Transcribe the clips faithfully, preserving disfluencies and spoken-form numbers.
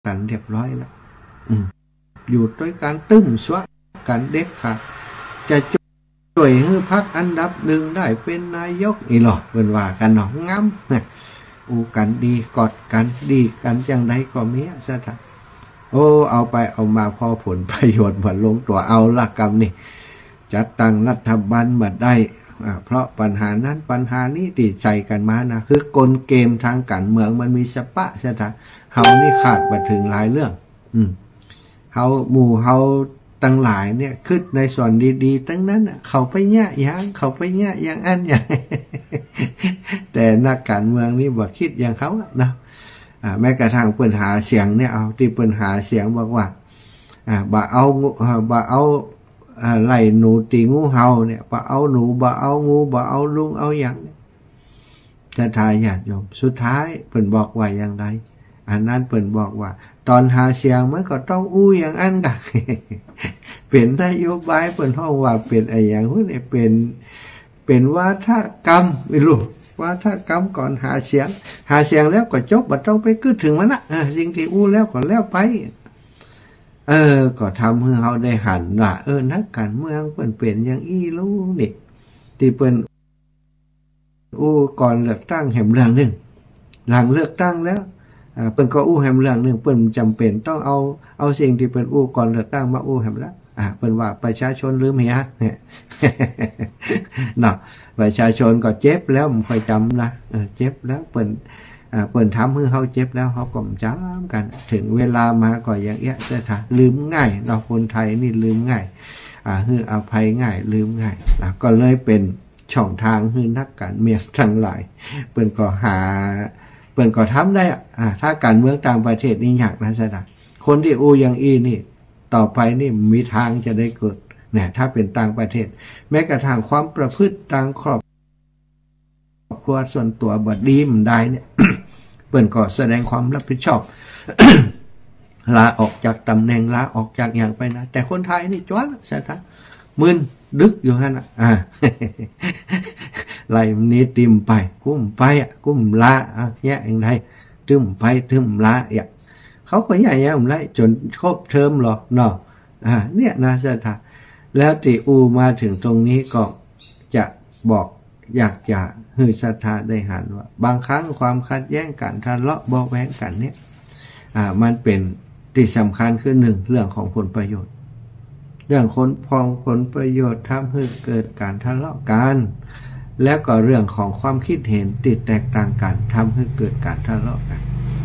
กันเรียบร้อยแล้วอยู่ด้วยการตึ้มสวะกันเด็ดขาดจะช่วยให้พรรคอันดับหนึ่งได้เป็นนายกนี่หรอเป็นว่ากันหนองงามอูกันดีกอดกันดีกันจังใดก็มีซะท่าโอ้เอาไปเอามาพอผลประโยชน์มาลงตัวเอาละกรรมนี่จัดตั้งรัฐบาลมาได้เพราะปัญหานั้นปัญหานี้ติดใจกันมานะคือกลเกมทางการเมืองมันมีสปะซะท่าเฮานี่ขาดมาถึงหลายเรื่องอืมเฮาหมู่เฮาตั้งหลายเนี่ยคิดในส่วนดีๆทั้งนั้นเขาไปแย่ยังเขาไปแย่ยังอันอย่างแต่นักการเมืองนี่บ่คิดอย่างเขานะอ่าแม้กระทั่งเปิ้นหาเสียงเนี่ยเอาที่เปิ้นหาเสียงบอกว่าอ่าบ่เอาบ่เอาอ่าไล่หนูตีงูเห่าเนี่ยบ่เอาหนูบ่เอางูบ่เอาลุงเอาหยังจะทายญาติโยมสุดท้ายเปิ้นบอกว่าอย่างไรอันนั้นเปิ้นบอกว่าตอนหาเสียงมันก็ต้องอู้อย่างอันกะเป็นนโยบายเปิ้นฮ้องว่าเป็นไอ้อย่างพวกนี้เป็นเป็นวาทกรรมไม่รู้วาทกรรมก่อนหาเสียงหาเสียงแล้วก็จบบ่ต้องไปกึดถึงมันนะสิ่งที่อู้แล้วก็แล้วไปเออก็ทำให้เฮาได้หันว่าเออนักการเมืองเปิ้นเป็นอย่างอี้รู้นี่ที่เปิ้นอู้ก่อนเลือกตั้งแห่งเรื่องนึงหลังเลือกตั้งแล้วอ่าเปิ้นก็อู้แห่งเรื่องนึงเปิ้นจำเป็นต้องเอาเอาสิ่งที่เปิ้นอู้ก่อนเลือกตั้งมาอู้แห่งละอ่าเปิ้นว่าประชาชนลืมเหียเนี่ยเนาะประชาชนก็เจ็บแล้วมันค่อยจำนะเออเจ็บแล้วเปิ้นอ่าเปิ้นทำให้เฮาเจ็บแล้วเฮาก็จำกันถึงเวลามาก็อย่างเงี้ยซะท่าลืมง่ายเนาะคนไทยนี่ลืมง่ายอ่าฮืออภัยง่ายลืมง่ายนะก็เลยเป็นช่องทางให้นักการเมืองทั้งหลายเปิ้นก็หาเปิ้นก็ทำได้อ่าถ้าการเมืองต่างประเทศนี่ยากนะซะท่าคนที่อู้อย่างอีนี่ต่อไปนี่มีทางจะได้เกิดเนี่ยถ้าเป็นต่างประเทศแม้กระทั่งความประพฤติทางครอบครัวส่วนตัวบ่ดีมันได้เนี่ย เปิ้นก็แสดงความรับผิดชอบ ลาออกจากตำแหน่งลาออกจากอย่างไปนะแต่คนไทยนี่จ้วนซะท่ามึนดึกอยู่หั่นน่ะอ่า ไล่มันนี้ติมไปกุ้มไปอ่ะกุ้มลาอ่ะแย่จังไดตึมไปตึมลาอ่ะเขาก็แย่ๆผมไล่จนครบเทอมหรอกเนาะอ่าเนี่ยนะซะท่าแล้วติอูมาถึงตรงนี้ก็จะบอกอยากจะให้ศรัทธาได้หันว่าบางครั้งความขัดแย้งกันทะเลาะเบาะแว้งกันเนี่ยอ่ามันเป็นที่สำคัญคือหนึ่งเรื่องของผลประโยชน์เรื่องคนพองผลประโยชน์ทำให้เกิดการทะเลาะกันแล้วก็เรื่องของความคิดเห็นติดแตกต่างกันทำให้เกิดการทะเลาะกัน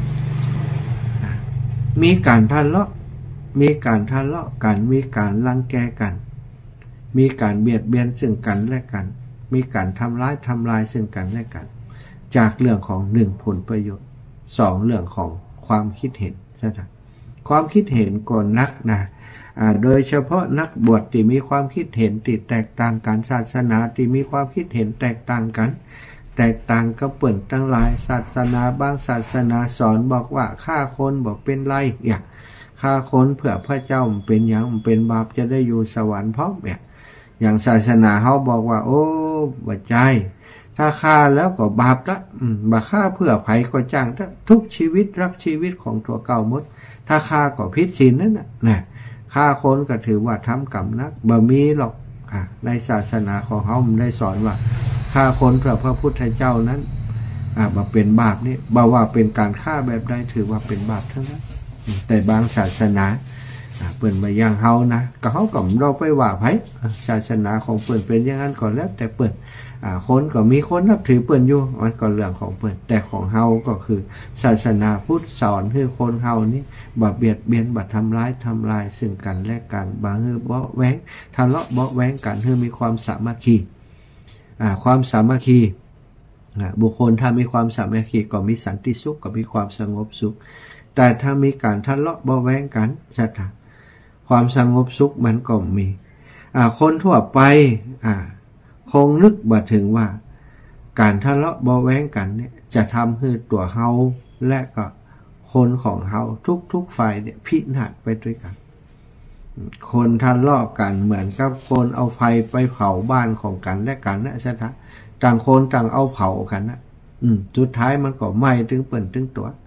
มีการทะเลาะมีการทะเลาะกันมีการรังแกกันมีการเบียดเบียนซึ่งกันและกันมีการทำร้ายทำลายซึ่งกันและกันจากเรื่องของหนึ่งผลประโยชน์สองเรื่องของความคิดเห็นใช่ไหมความคิดเห็นก่อนนักนะอ่าโดยเฉพาะนักบวชที่มีความคิดเห็นติดแตกต่างกันศาสนาที่มีความคิดเห็นแตกต่างกันแตกต่างกับเปิ่นทั้งหลายศาสนาบางศาสนาสอนบอกว่าฆ่าคนบอกเป็นไรอย่างฆ่าคนเพื่อพระเจ้ามันเป็นอย่างมันเป็นบาปจะได้อยู่สวรรค์พร้อมเนี่ยอย่างศาสนาเขาบอกว่าโอ้บ่ใจถ้าฆ่าแล้วก็บาปละอืมบ่ฆ่าเพื่อไผก็จ้างทุกชีวิตรักชีวิตของตัวเก่าหมดถ้าฆ่าก็ผิดศีลนั่นน่ะนะฆ่าคนก็ถือว่าทำกรรมนักบ่มีหรอกอ่ะในศาสนาของเขามันได้สอนว่าฆ่าคนเพื่อพระพุทธเจ้านั้นอ่ะบ่เป็นบาปนี่บ่ว่าเป็นการฆ่าแบบใดถือว่าเป็นบาปทั้งนั้นแต่บางศาสนาเปิ้นมาอย่างเฮานะก็เฮาก็เราไปว่าไผศาสนาของเปิ้นเป็นอย่างนั้นก็แล้วแต่เปิ้นอ่าคนก็มีคนนับถือเปิ้นอยู่มันก็เรื่องของเปิ้นแต่ของเฮาก็คือศาสนาพุทธสอนให้คนเฮานี่บ่เบียดเบียนบ่ทำร้ายทำลายซึ่งกันและกันบ่ฮือเบาะแว้งทะเลาะเบาะแว้งกันให้มีความสามัคคีอ่าความสามัคคีอ่าบุคคลถ้ามีความสามัคคีก็มีสันติสุขก็มีความสงบสุขแต่ถ้ามีการทะเลาะเบาะแว้งกันศรัทธาความสงบสุขมันก็มีอ่าคนทั่วไปอ่าคงนึกบ่ถึงว่าการทะเลาะเบาะแว้งกันเนี่ยจะทำให้ตัวเฮาและก็คนของเฮาทุกๆฝ่ายเนี่ยพินาศไปด้วยกันคนทะเลาะกันเหมือนกับคนเอาไฟไปเผาบ้านของกันและกันนะซะท่าต่างคนต่างเอาเผากันนะอืมสุดท้ายมันก็ไหม้ถึงเปิ้นถึงตัว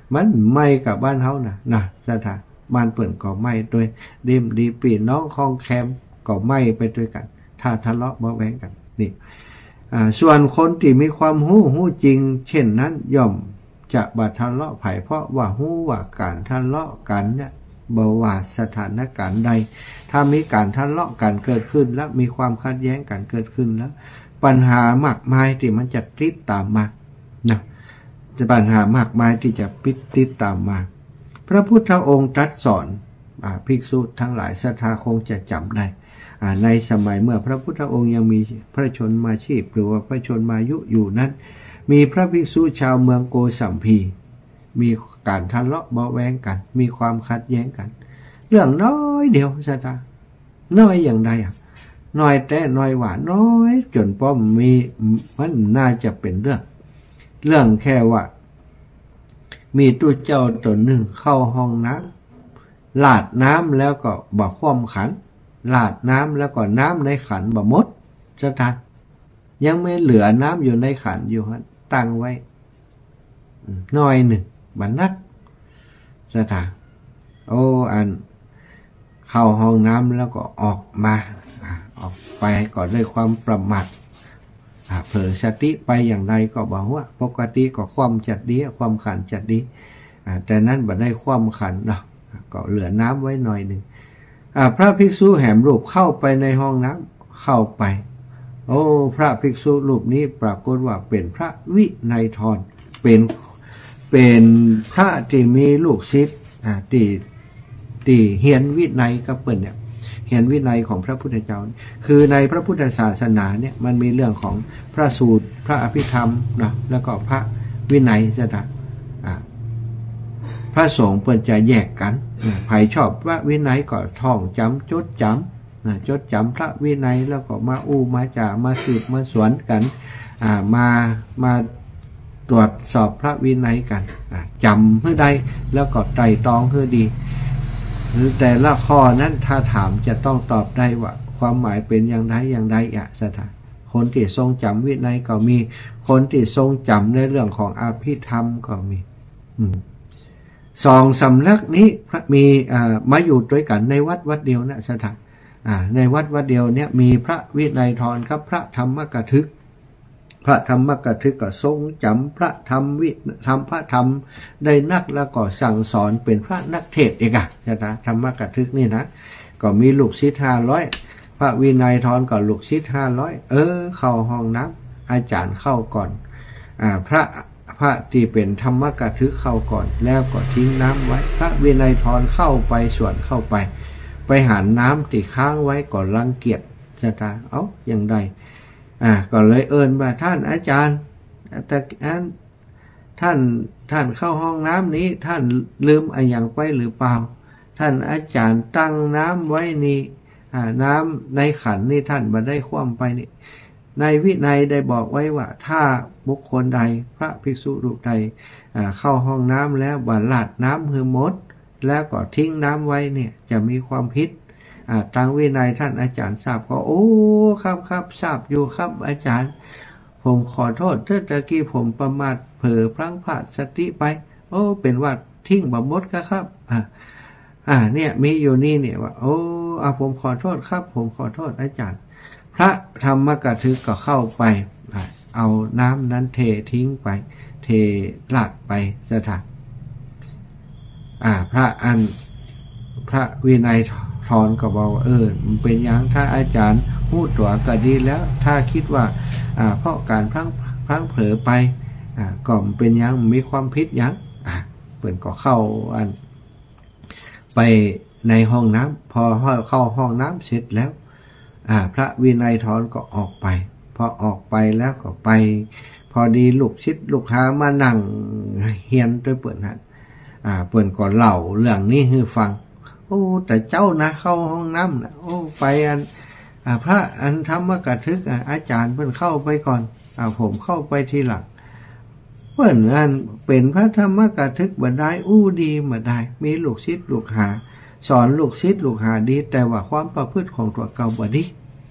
มันไม่กับบ้านเฮานะนะสถานบ้านเปิ่นก็ไม่ด้วยดิมดีปีน้องคองแคมก็ไม่ไปด้วยกันถ้าทะเลาะเบาแวงกันนี่ส่วนคนที่มีความหู้หู้จริงเช่นนั้นย่อมจะบัดทะเลาะไผ่เพราะว่าหู้ว่าการทะเลาะกันเนี่ยบ่ว่าสถานการณ์ใดถ้ามีการทะเลาะกันเกิดขึ้นแล้วมีความขัดแย้งกันเกิดขึ้นแล้วปัญหามากมายที่มันจะติดตามมานะจะปัญหามากมายที่จะปิดติดตามมาพระพุทธองค์ตรัสสอนภิกษุทั้งหลายศรัทธาคงจะจำได้ในสมัยเมื่อพระพุทธองค์ยังมีพระชนมาชีพหรือว่าพระชนมายุอยู่นั้นมีพระภิกษุชาวเมืองโกสัมพีมีการทะเลาะเบาแวงกันมีความขัดแย้งกันเรื่องน้อยเดียวศรัทธาน้อยอย่างใดอ่ะน้อยแต่น้อยหวานน้อยจนป้อมมีมันน่าจะเป็นเรื่องเรื่องแค่ว่ามีตู้เจ้าตัวหนึ่งเข้าห้องน้ำลาดน้ำแล้วก็บ่คว่ำขันลาดน้ำแล้วก็น้ำในขันบ่หมดศรัทธายังไม่เหลือน้ำอยู่ในขันอยู่ฮะตั้งไว้น้อยหนึ่งบันนักศรัทธาโอ้อันเข้าห้องน้ำแล้วก็ออกมาออกไปก็ด้วยความประมาทเผลอสติไปอย่างใดก็บอกว่าปกติก็ความจัดดีความขันจัดดีแต่นั้นบ่ได้ความขันเนาะก็เหลือน้ำไว้หน่อยหนึ่งพระภิกษุแหมรูปเข้าไปในห้องน้ำเข้าไปโอ้พระภิกษุรูปนี้ปรากฏว่าเป็นพระวินัยธรเป็นเป็นพระที่มีลูกศิษย์ที่ที่เฮียนวินัยก็เปิ่นเนี่ยเฮียนวินัยของพระพุทธเจ้าคือในพระพุทธศาสนาเนี่ยมันมีเรื่องของพระสูตรพระอภิธรรมนะแล้วก็พระวินัยสถานพระสงฆ์เปิ่นจะแยกกันใครชอบพระวินัยก็ท่องจำจดจำจดจำพระวินัยแล้วก็มาอู้มาจ่ามาสืบมาสวนกันมามาตรวจสอบพระวินัยกันจำเพื่อใดแล้วก็ไตร่ตรองเพื่อดีหรือแต่ละข้อนั้นถ้าถามจะต้องตอบได้ว่าความหมายเป็นอย่างไรอย่างใดอะสถานคนที่ทรงจำวินัยก็มีคนที่ทรงจำในเรื่องของอภิธรรมก็มีสองสำนักนี้มีมาอยู่ด้วยกันในวัดวัดเดียวนะสถานในวัดวัดเดียวเนี่ยมีพระวินัยธรกับพระธรรมกถึกพระธรรมกถึกก็ทรงจำพระธรรมวิธรรมพระธรรมได้นักแล้วก็สั่งสอนเป็นพระนักเทศน์เองอะนะธรรมกถึกนี่นะก็มีลูกศิษย์ห้าร้อยพระวินัยธรก็ลูกศิษย์ห้าร้อยเออเข้าห้องน้ำอาจารย์เข้าก่อนอ่าพระพระที่เป็นธรรมกถึกเข้าก่อนแล้วก็ทิ้งน้ำไว้พระวินัยธรเข้าไปส่วนเข้าไปไปหาน้ำที่ค้างไว้ก่อนรังเกียจจะตาเอ้าอย่างใดอ่าก็เลยเอิญว่าท่านอาจารย์แต่อันท่านท่านเข้าห้องน้ำนี้ท่านลืมอะไรอย่างไปหรือเปล่าท่านอาจารย์ตั้งน้ำไว้นี่อ่าน้ำในขันนี่ท่านมาได้คว่ำไปนี่ในวินัยได้บอกไว้ว่าถ้าบุคคลใดพระภิกษุรูปใดอ่าเข้าห้องน้ำแล้วบาลาดน้ำคือมดแล้วก็ทิ้งน้ำไว้เนี่ยจะมีความผิดทางวินัยท่านอาจารย์ทราบก็โอ้ครับครับทราบอยู่ครับอาจารย์ผมขอโทษเมื่อตะกี้ผมประมาทเผลอพลั้งพลาดสติไปโอ้เป็นว่าทิ้งบำมดก็ครับอ่าอ่าเนี่ยมีอยู่นี่เนี่ยว่าโอ้อ่าผมขอโทษครับผมขอโทษอาจารย์พระธรรมกถึกก็เข้าไปเอาน้ำนั้นเททิ้งไปเทลาดไปสถานอ่าพระอันพระวินัยธรก็บอกเออมันเป็นอย่างถ้าอาจารย์พูดตัวก็ดีแล้วถ้าคิดว่าอ่าเพราะการพลั้งพลั้งเผลอไปอ่าก็เป็นอย่างมีความผิดอย่างอ่าเปิ่นก็เข้าอันไปในห้องน้ำพอเข้าห้องน้ำเสร็จแล้วอ่าพระวินัยธรก็ออกไปพอออกไปแล้วก็ไปพอดีลูกศิษย์ลูกหามานั่งเฮียนด้วยเปิ่นหันอ่าเปิ่นก็เล่าเรื่องนี้ให้ฟังโอ้แต่เจ้านะเข้าห้องน้ำนะโอ้ไปอันอ่าพระอันธรรมกถึกอาจารย์เพิ่นเข้าไปก่อนอ่าผมเข้าไปทีหลังเพิ่นอันเป็นพระธรรมกถึกบ่ได้อู้ดีมาได้มีลูกศิษย์ลูกหาสอนลูกศิษย์ลูกหาดีแต่ว่าความประพฤติของตัวเก่าบ่ดี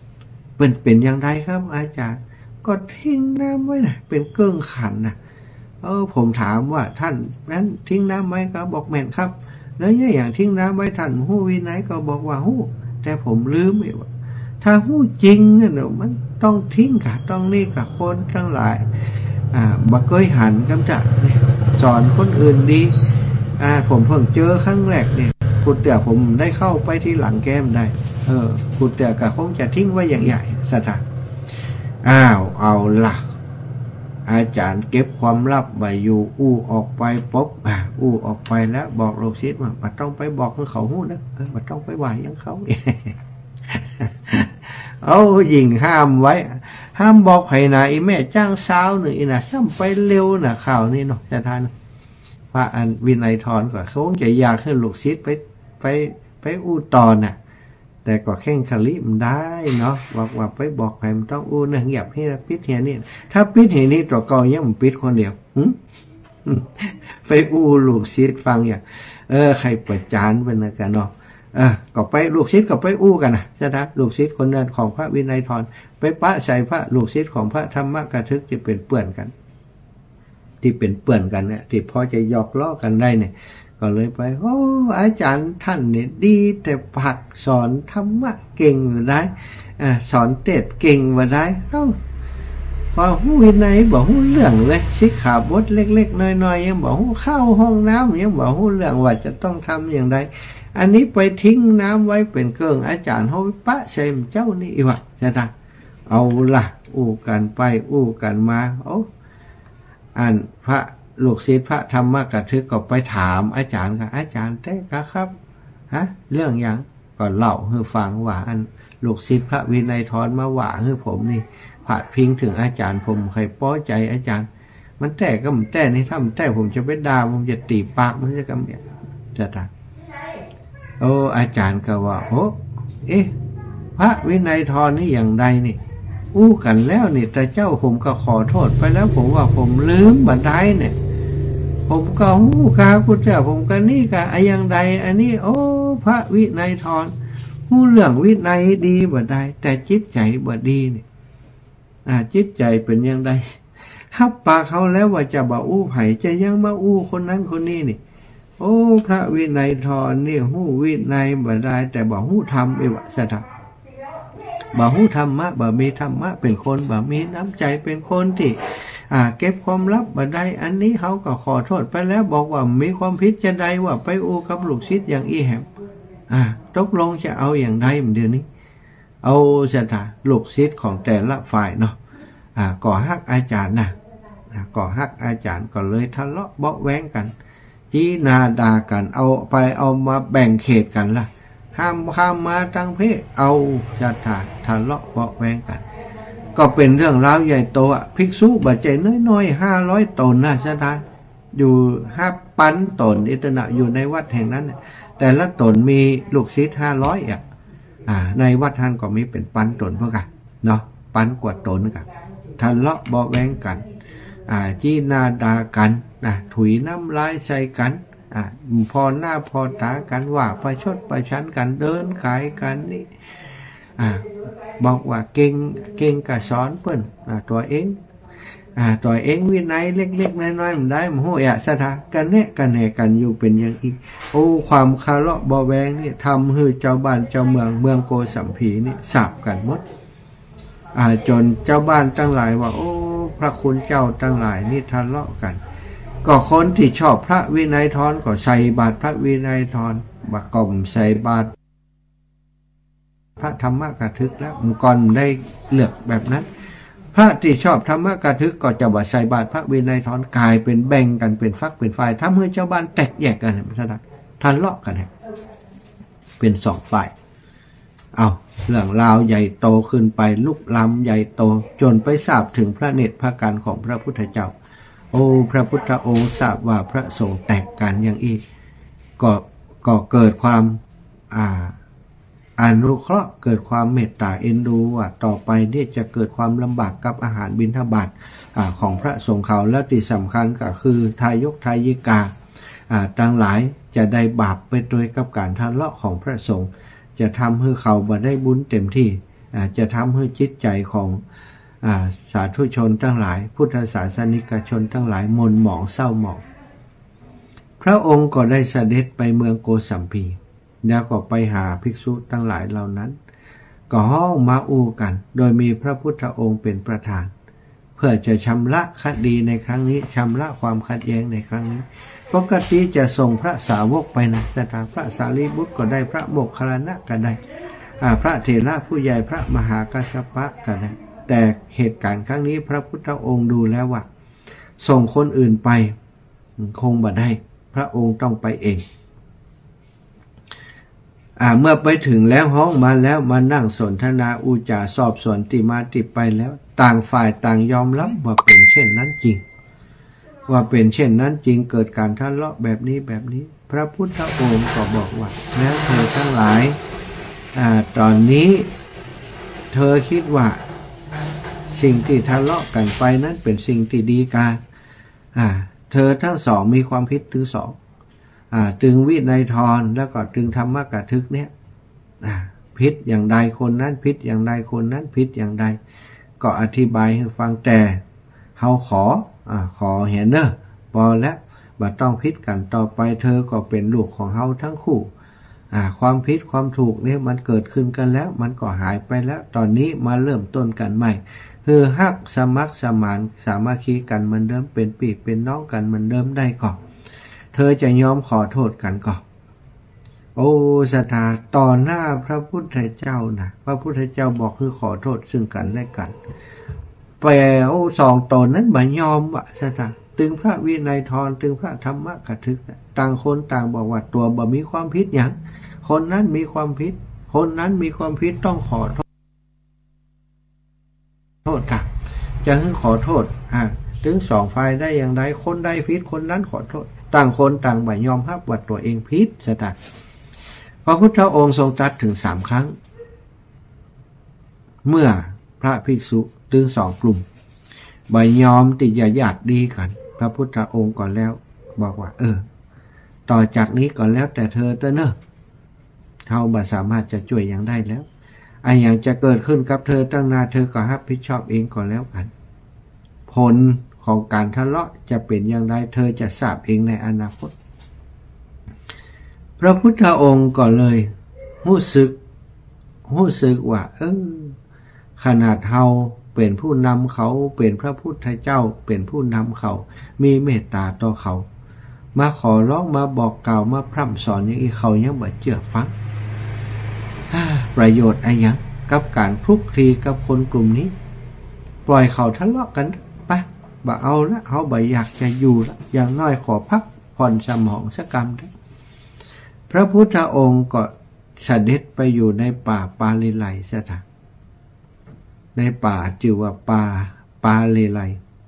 เพิ่นเป็นอย่างไรครับอาจารย์ก็ทิ้งน้ำไว้นะเป็นเกิ้งขันนะเออผมถามว่าท่านนั้นทิ้งน้ำไว้ก็บอกแม่นครับแล้วเนี่ยอย่างทิ้งน้ำไว้ท่านหู้วินัยก็บอกว่าหู้แต่ผมลืมไปว่าถ้าหู้จริงเนี่ยมันต้องทิ้งค่ะต้องนี่กับคนทั้งหลายอ่าบักเคยหันกำจัดสอนคนอื่นดีอ่าผมเพิ่งเจอครั้งแรกเนี่ยกูเตี่ยผมได้เข้าไปที่หลังแก้มได้เออกูเตี่ยก็คงจะทิ้งไว้อย่างใหญ่สถานอ้าวเอาล่ะอาจารย์เก็บความลับไว้อยู่อู้ออกไปปุ๊บอ่ะอู้ออกไปแล้วบอกลูกศิษย์ว่าไม่ต้องไปบอกให้เขาหู้นะเออไม่ต้องไปไหวยังเขา เอายิงห้ามไว้ห้ามบอกใครนะไอ้แม่จ้างสาวหนึ่งนะซ้ำไปเร็วนะข่าวนี้เนาะจะทานพระอันวินัยทรก็เขาจะอยากให้ลูกศิษย์ไปไปไปอู้ตอนน่ะแต่ก็แข่งขลิมได้เนาะบอกว่าไปบอกใครมันต้องอู้นะเงียบให้ปิดเหียนี่ถ้าปิดเหียนี่ตัวเก่ายังมันปิดคนเดียวไปอู้ลูกศิษย์ฟังอย่างเออใครเปิดจานเป็นอะไรกันเนาะเออก็ไปลูกศิษย์ก็ไปอู้กันนะใช่ไหมลูกศิษย์คนนั้นของพระวินัยทรไปปะใส่พระลูกศิษย์ของพระธรรมกถึกจะเป็นเปื่อนกันที่เป็นเปื่อนกันเนี่ยที่พอจะหยอกล้อกันได้เนี่ยก็เลยไปโอ้อาจารย์ท่านเนี่ยดีแต่ผักสอนธรรมะเก่งมาได้อ่าสอนเทศเก่งมาได้เอ้าพอหูวินัยบอกหูเรื่องเลยสิขาบทเล็กๆน้อยๆยังบอกหูเข้าห้องน้ำยังบอกหูเรื่องว่าจะต้องทำอย่างไรอันนี้ไปทิ้งน้ำไว้เป็นเกิงอาจารย์เขาปะใส่เจ้านี่อีวะจะทำเอาล่ะอู้กันไปอู้กันมาโอ้อ่านพระลูกศิษย์พระธรรมกถึกก็ไปถามอาจารย์ค่ะอาจารย์ได้ครับฮะเรื่องอย่างก็เล่าให้ฟังว่าอันลูกศิษย์พระวินัยทรมาว่าให้ผมนี่ผาดพิงถึงอาจารย์ผมใครป้อใจอาจารย์มันแต่ก็มันแต่นี่ถ้ามันแต่ผมจะไปด่าผมจะตีปากมันจะกำเนี่ยจะทำโอ้อาจารย์ก็ว่าโอ้เอ๊ะพระวินัยทรนี่อย่างใดนี่อู้กันแล้วนี่แต่เจ้าผมก็ขอโทษไปแล้วผมว่าผมลืมบันไดเนี่ยผมก็หู้กาพุทธเจ้าผมก็นี่กะไอ้อย่างใดอันนี้โอ้พระวินัยทรหู้เรื่องวินัยดีบันไดแต่จิตใจบ่ดีเนี่ยอ่าจิตใจเป็นอย่างใดฮับปากเขาแล้วว่าจะบ่อู้ไผ่จะยังมาอู้คนนั้นคนนี้นี่โอ้พระวินัยทรนี่หู้วินัยบันไดแต่บ่หู้ทำเอวะสะทับบ่หูธรรมะบ่มีธรรมะเป็นคนบ่มีน้ำใจเป็นคนที่อ่าเก็บความลับบ่ได้อันนี้เขาก็ขอโทษไปแล้วบอกว่ามีความผิดจะใดว่าไปอู้กับลูกศิษย์อย่างอีแหมอ่าตกลงจะเอาอย่างใดเดี๋ยวนี้เอาสถาลูกศิษย์ของแต่ละฝ่ายเนาะอ่าก่อฮักอาจารย์นะก่อฮักอาจารย์ก็เลยทะเลาะเบาะแว้งกันจีนาดากันเอาไปเอามาแบ่งเขตกันล่ะห้ามข้ามมาตั้งเพศเอาจะถาทะเลาะเบาะแว้งกันก็เป็นเรื่องราวใหญ่โตอ่ะภิกษุบาดใจน้อยๆห้าร้อยตนนะสถานอยู่ห้าปันตนอิตนะอยู่ในวัดแห่งนั้นแต่ละตนมีลูกศิษย์ห้าร้อยอ่ะอ่าในวัดท่านก็มีเป็นปันตนเพื่อกันเนาะปันกว่าตนกันทะเลาะเบาะแว้งกันอ่าจีนาดากันนะถุยน้ำลายใส่กันอ่าพอหน้าพอตากันว่าประชดประชันกันเดินขายกันนี่อ่าบอกว่าเก่งเก่งกะสอนเปิ้นอ่าตัวเองอ่าตัวเองวินัยเล็กๆน้อยๆมันได้มันโหยอะสถากันแน่กันแน่กันอยู่เป็นอย่างอีกโอ้ความคาเลาะเบาแวงนี่ทำให้เจ้าบ้านเจ้าเมืองเมืองโกสัมพีนี่สาบกันหมดอ่าจนเจ้าบ้านตั้งหลายว่าโอ้พระคุณเจ้าตั้งหลายนี่ทะเลาะกันก็คนที่ชอบพระวินัยทรก็ใส่บาตรพระวินัยทรบักกลมใส่บาตรพระธรรมกถึกแล้วมันก่อนได้เลือกแบบนั้นพระที่ชอบธรรมกถึกก็จะว่าใส่บาตรพระวินัยทรกลายเป็นแบ่งกันเป็นฝักเป็นฝ่ายทำให้เจ้าบ้านแตกแยกกันท่านทะเลาะกันเป็นสองฝ่ายเอาเรื่องราวใหญ่โตขึ้นไปลุกล้ำใหญ่โตจนไปทราบถึงพระเนตรพระกันของพระพุทธเจ้าโอ้พระพุทธองค์ทราบว่าพระสงฆ์แตกกันอย่างอีกก็ก็เกิดความอ่าอนุเคราะห์เกิดความเมตตาเอ็นดูว่าต่อไปเนี่ยจะเกิดความลำบากกับอาหารบิณฑบาตอ่าของพระสงฆ์เขาและที่สำคัญก็คือทายกทายิกาอ่าทั้งหลายจะได้บาปไปโดยกับการทะเลาะของพระสงฆ์จะทำให้เขาบ่ได้บุญเต็มที่อ่าจะทำให้จิตใจของสาธุชนทั้งหลายพุทธศาสนิกชนทั้งหลายหม่นหมองเศร้าหมองพระองค์ก็ได้เสด็จไปเมืองโกสัมพีแล้วก็ไปหาภิกษุทั้งหลายเหล่านั้นก็ห้องมาอูกันโดยมีพระพุทธองค์เป็นประธานเพื่อจะชำระคดีในครั้งนี้ชำระความขัดแย้งในครั้งนี้ปกติจะส่งพระสาวกไปนะแต่ทางพระสารีบุตรก็ได้พระโมคคัลลานะก็ได้พระเถระผู้ใหญ่พระมหากัสสปะก็ได้แต่เหตุการณ์ครั้งนี้พระพุทธองค์ดูแล้วว่าส่งคนอื่นไปคงบ่ได้พระองค์ต้องไปเองอ่าเมื่อไปถึงแล้วห้องมาแล้วมานั่งสนทนาอุจาสอบสวนติมาติไปแล้วต่างฝ่ายต่างยอมรับว่าเป็นเช่นนั้นจริงว่าเป็นเช่นนั้นจริงเกิดการทะเลาะแบบนี้แบบนี้พระพุทธองค์ก็บอกว่าแล้วเธอทั้งหลายอ่าตอนนี้เธอคิดว่าสิ่งที่ทะเลาะกันไปนั้นเป็นสิ่งที่ดีกาอ่าเธอทั้งสองมีความผิดถึงสองอ่าตึงวินัยทรแล้วก็ตึงธรรมกถึกเนี่ยอ่าผิดอย่างใดคนนั้นผิดอย่างใดคนนั้นผิดอย่างใดก็อธิบายให้ฟังแต่เฮาขออ่าขอเห็นเนอะพอแล้วบ่ต้องผิดกันต่อไปเธอก็เป็นลูกของเฮาทั้งคู่อ่าความผิดความถูกเนี่ยมันเกิดขึ้นกันแล้วมันก็หายไปแล้วตอนนี้มาเริ่มต้นกันใหม่คือฮักสมัครสมานสามัคคีกันเหมือนเดิมเป็นพี่เป็นน้องกันเหมือนเดิมได้ก่อนเธอจะยอมขอโทษกันก่อนโอ้สถาต่อหน้าพระพุทธเจ้านะพระพุทธเจ้าบอกคือขอโทษซึ่งกันและกันแปลโอ้สองตนนั้นบ่ยอมวะสถาตึงพระวินัยทรตึงพระธรรมกถึกต่างคนต่างบอกว่าตัวบ่มีความผิดอย่างคนนั้นมีความผิดคนนั้นมีความผิดต้องขอโทษโทษค่ะจะให้ขอโทษอ่าถึงสองฝ่ายได้อย่างไรคนใดผิดคนนั้นขอโทษต่างคนต่างบ่ยอมรับว่าตัวเองผิดสถาพระพุทธองค์ทรงตรัสถึงสามครั้งเมื่อพระภิกษุถึงสองกลุ่มบ่ยอมติจะญาติดีกันพระพุทธองค์ก่อนแล้วบอกว่าเออต่อจากนี้ก่อนแล้วแต่เธอเตอเนอะเฮาบ่สามารถจะช่วยอย่างได้แล้วไอ้อย่างจะเกิดขึ้นกับเธอตั้งนานเธอก็รับผิดชอบเองก่อนแล้วกันผลของการทะเลาะจะเป็นอย่างไรเธอจะทราบเองในอนาคตพระพุทธองค์ก็เลยรู้สึกรู้สึกว่าเออขนาดเฮาเป็นผู้นำเขาเป็นพระพุทธเจ้าเป็นผู้นำเขามีเมตตาต่อเขามาขอร้องมาบอกกล่าวมาพร่ำสอนอย่างนี้เขายังบ่เชื่อฟังประโยชน์อะไรยังกับการคลุกคลีกับคนกลุ่มนี้ปล่อยเขาทะเลาะกันไปบ่เอาละเขาบ่อยากจะอยู่ละอย่างน้อยขอพักผ่อนสมองสักกรรมได้พระพุทธองค์ก็เสด็จไปอยู่ในป่าปาเลไลซะท่ะในป่าชื่อว่าป่าปาเลไล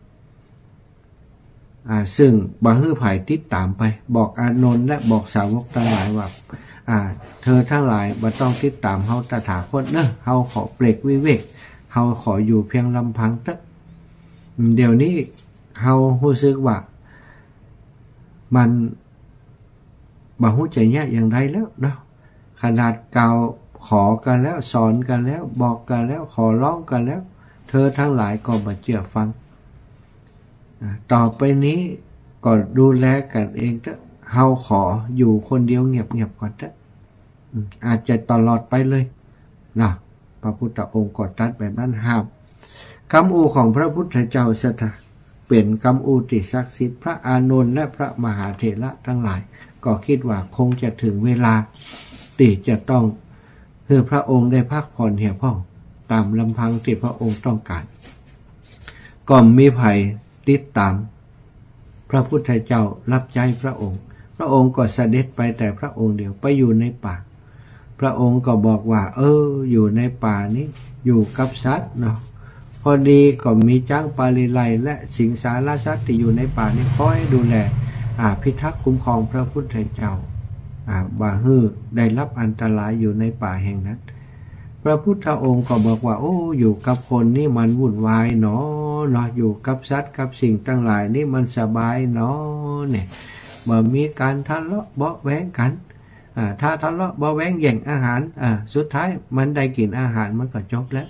อ่าซึ่งบ่ฮื้อไผติดตามไปบอกอานนท์และบอกสาวกทั้งหลายว่าอ่าเธอทั้งหลายบ่ต้องติดตามเฮาตถาคตเนอะเฮาขอเปรกวิเวกเฮาขออยู่เพียงลำพังเถอะเดี๋ยวนี้เฮารู้สึกว่ามันบ่ฮู้จะแยกอย่างไรแล้วเนาะขนาดกล่าวขอกันแล้วสอนกันแล้วบอกกันแล้วขอร้องกันแล้วเธอทั้งหลายก็บ่เชื่อฟังต่อไปนี้ก็ดูแลกันเองเถอะเฮาขออยู่คนเดียวเงียบๆก่อนเถอะอาจจะตลอดไปเลยนะพระพุทธองค์ก็ตรัสแบบนั้นห้ามคำอูของพระพุทธเจ้าสถาเป็นคำอูที่ศักดิ์สิทธิ์พระอานนท์และพระมหาเถระทั้งหลายก็คิดว่าคงจะถึงเวลาที่จะต้องให้พระองค์ได้พักผ่อนเหี่ยวพ่องตามลำพังที่พระองค์ต้องการก็มีภัยติดตามพระพุทธเจ้ารับใจพระองค์พระองค์ก็เสด็จไปแต่พระองค์เดียวไปอยู่ในป่าพระองค์ก็บอกว่าเอออยู่ในป่านี้อยู่กับสัตว์เนาะพอดีก็มีจ้างปาลิไลและสิงสารสัตว์ที่อยู่ในป่านี้คอยดูแลอ่าพิทักษ์คุ้มครองพระพุทธเจ้าอ่าบ่ฮื้อได้รับอันตรายอยู่ในป่าแห่งนั้นพระพุทธองค์ก็บอกว่าโอ้อยู่กับคนนี่มันวุ่นวายเนาะเนาะอยู่กับสัตว์กับสิ่งทั้งหลายนี่มันสบายเนาะเนี่ยบ่มีการทะเลาะเบาะแว้งกันอ่าถ้าทะเลาะเบาะแว้งแย่งอาหารอ่าสุดท้ายมันได้กินอาหารมันก็จบแล้ว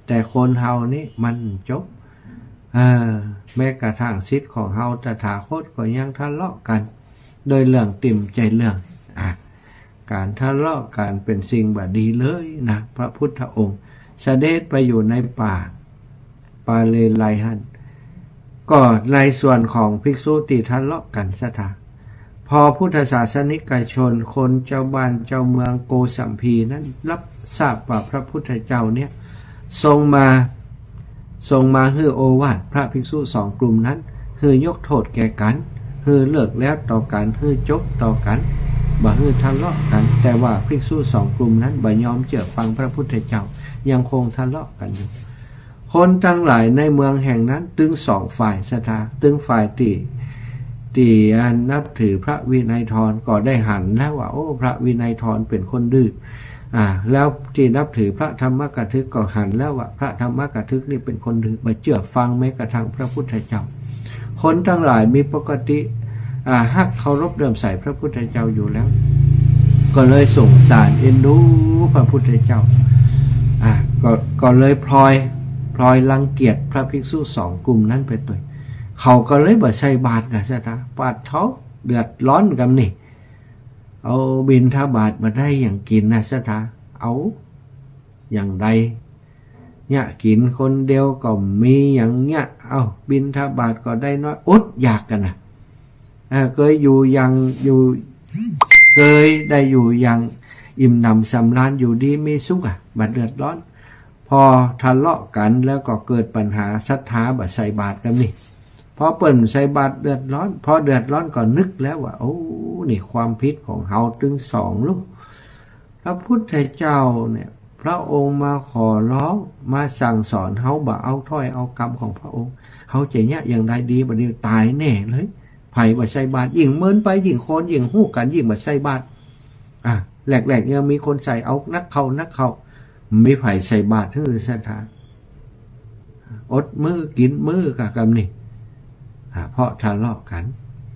แต่คนเฮานี่มันจบเออแม้กระทั่งสิทธิ์ของเฮาตถาคตก็ยังทะเลาะกันโดยเรื่องติ่มใจเรื่องอ่ะการทะเลาะกันเป็นสิ่งบ่ดีเลยนะพระพุทธองค์เสด็จไปอยู่ในป่าปาเลไลหันก็ในส่วนของภิกษุที่ทะเลาะกันสถาพอพุทธศาสนิกชนคนเจ้าบ้านเจ้าเมืองโกสัมพีนั้นรับทราบว่าพระพุทธเจ้าเนี่ยทรงมาทรงมาฮือโอวาทพระภิกษุสองกลุ่มนั้นฮือยกโทษแก่กันฮือเลิกแล้วต่อกันฮือจบต่อกันบ่ฮือทะเลาะกันแต่ว่าภิกษุสองกลุ่มนั้นบ่ยอมเชื่อฟังพระพุทธเจ้ายังคงทะเลาะกันอยู่คนทั้งหลายในเมืองแห่งนั้นตึงสองฝ่ายสถาตึงฝ่ายที่ที่นับถือพระวินัยทรก็ได้หันแล้วว่าโอ้พระวินัยทรเป็นคนดื้ออ่าแล้วที่นับถือพระธรรมกถึกก็หันแล้วว่าพระธรรมกถึกนี่เป็นคนดื้อบ่เชื่อฟังแม้กระทั่งพระพุทธเจ้าคนทั้งหลายมีปกติอ่าฮักเคารพเลื่อมใสพระพุทธเจ้าอยู่แล้วก็เลยสงสารเอ็นดูพระพุทธเจ้าอ่าก็ก็เลยพลอยพลอยรังเกียจพระภิกษุสองกลุ่มนั้นไปตัวเขาก็เลยบ่ใส่บาตรกันซะนะปาดเขาเดือดร้อนกันนี่เอาบิณฑบาตมาได้อย่างกินนะซะนะเอาอย่างใดเนี่ยกินคนเดียวก็มีอย่างเงี้ยเอาบิณฑบาตก็ได้น้อยอดอยากกันนะเออเคยอยู่อย่างอยู่เคยได้อยู่อย่างอิ่มหนำสำราญอยู่ดีมีสุขอ่ะบัดเดือดร้อนพอทะเลาะกันแล้วก็เกิดปัญหาศรัทธาบ่ใส่บาตรกันนี่พอเปิ่นใส่บาตรเดือดร้อนพอเดือดร้อนก็นึกแล้วว่าโอ้นี่ความผิดของเฮาถึงสองลูกพระพุทธเจ้าเนี่ยพระองค์มาขอร้องมาสั่งสอนเฮาบ่เอาถ้อยเอากรรมของพระองค์เฮาจะเนี่ยอย่างใดดีบ่เดียวตายแน่เลยไผบ่ใส่บาตรยิ่งเมินไปยิ่งคนยิ่งฮู้กันยิ่งบ่ใส่บาตรอ่ะแหลกๆยังมีคนใส่เอานักเข้านักเข้ามีไผใส่บาตรถือศรัทธาอดมื้อกินมื้อกะกรรมนี่เพราะทะเลาะกัน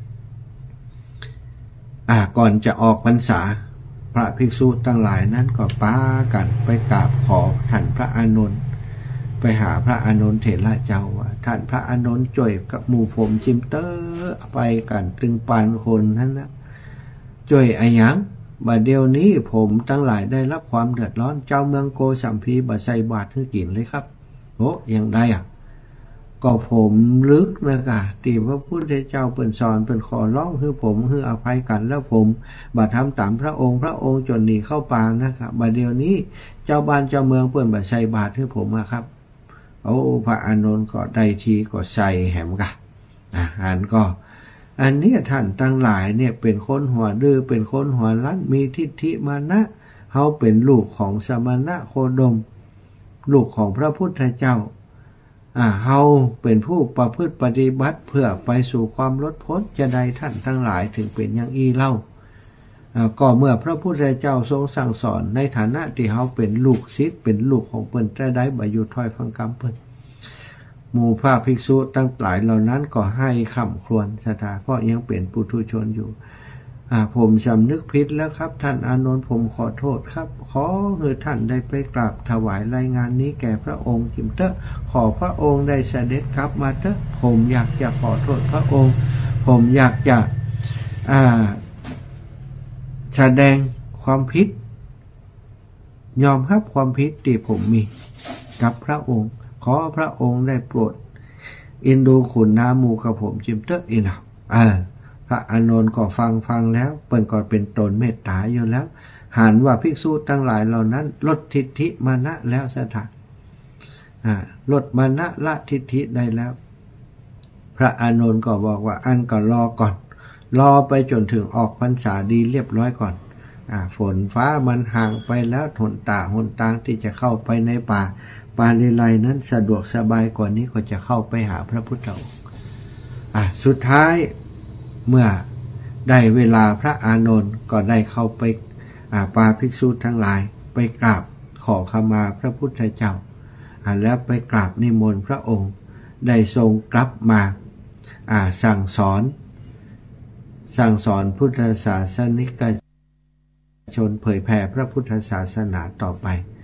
อ่าก่อนจะออกพรรษาพระภิกษุทั้งหลายนั้นก็ป้ากันไปกราบขอท่านพระอานนท์ไปหาพระอานนท์เถระเจ้าว่าท่านพระอานนท์จ่วยกับหมู่ผมจิมเตอร์ไปกันตึงปานคนนั้นนะจ่วยอายังบัดเดี๋ยวนี้ผมทั้งหลายได้รับความเดือดร้อนเจ้าเมืองโกสัมพีบ่ใส่บาตรให้กินเลยครับโอ้ยังได้อ่ะก็ผมลึกนะกะที่พระพุทธเจ้าเปิ่นสอนเปิ่นขอร้องคือผมคืออภัยกันแล้วผมบัดทำตามพระองค์พระองค์จนหนีเข้าป่านะครับบัดเดี๋ยวนี้เจ้าบ้านเจ้าเมืองเปิ่นบ่ใส่บาตรให้ผมอะครับโอ้พระอานนท์ก็ได้ทีก็ใส่แหมกะอาหารก็อันนี้ท่านทั้งหลายเนี่ยเป็นคนหัวดื้อเป็นคนหัวรั้นมีทิฏฐิมานะเฮาเป็นลูกของสมณะโคดมลูกของพระพุทธเจ้าอ่าเฮาเป็นผู้ประพฤติปฏิบัติเพื่อไปสู่ความลดพ้นจะได้ท่านทั้งหลายถึงเป็นอย่างอี้เล่าอ่าก็เมื่อพระพุทธเจ้าทรงสั่งสอนในฐานะที่เฮาเป็นลูกศิษย์เป็นลูกของเพิ่นจะได้บ่อยู่ถ้อยฟังคำเพิ่นหมู่พระภิกษุทั้งหลายเหล่านั้นก็ให้คำครวญศรัทธาเพราะยังเป็นปุถุชนอยู่อ่าผมสำนึกผิดแล้วครับท่านอานนท์ผมขอโทษครับขอให้ท่านได้ไปกราบถวายรายงานนี้แก่พระองค์จิมเตอร์ขอพระองค์ได้เสด็จกลับมาเถอะผมอยากจะขอโทษพระองค์ผมอยากจะอ่าแสดงความผิดยอมรับความผิดที่ผมมีกับพระองค์ขอพระองค์ได้โปรดเอ็นดูขุนน้ำมูกับผมจิมเตอร์อีนะอ่าพระอานนท์ก็ฟังฟังแล้วเปิ้นก็เป็นตนเมตตาอยู่แล้วหันว่าภิกษุทั้งหลายเหล่านั้นลดทิฏฐิมานะแล้วสถานอ่าลดมานะละทิฏฐิได้แล้วพระอานนท์ก็บอกว่าอันก็รอก่อนรอไปจนถึงออกพรรษาดีเรียบร้อยก่อนอ่าฝนฟ้ามันห่างไปแล้วหนตาหนตางที่จะเข้าไปในป่าปาเลไลนั้นสะดวกสบายกว่านี้ก็จะเข้าไปหาพระพุทธองค์อ่าสุดท้ายเมื่อได้เวลาพระอานนท์ก็ได้เข้าไปอ่าปาภิกษุทั้งหลายไปกราบขอขมาพระพุทธเจ้าอ่าแล้วไปกราบนิมนต์พระองค์ได้ทรงกลับมาอ่าสั่งสอนสั่งสอนพุทธศาสนิกชนเผยแผ่พระพุทธศาสนาต่อไป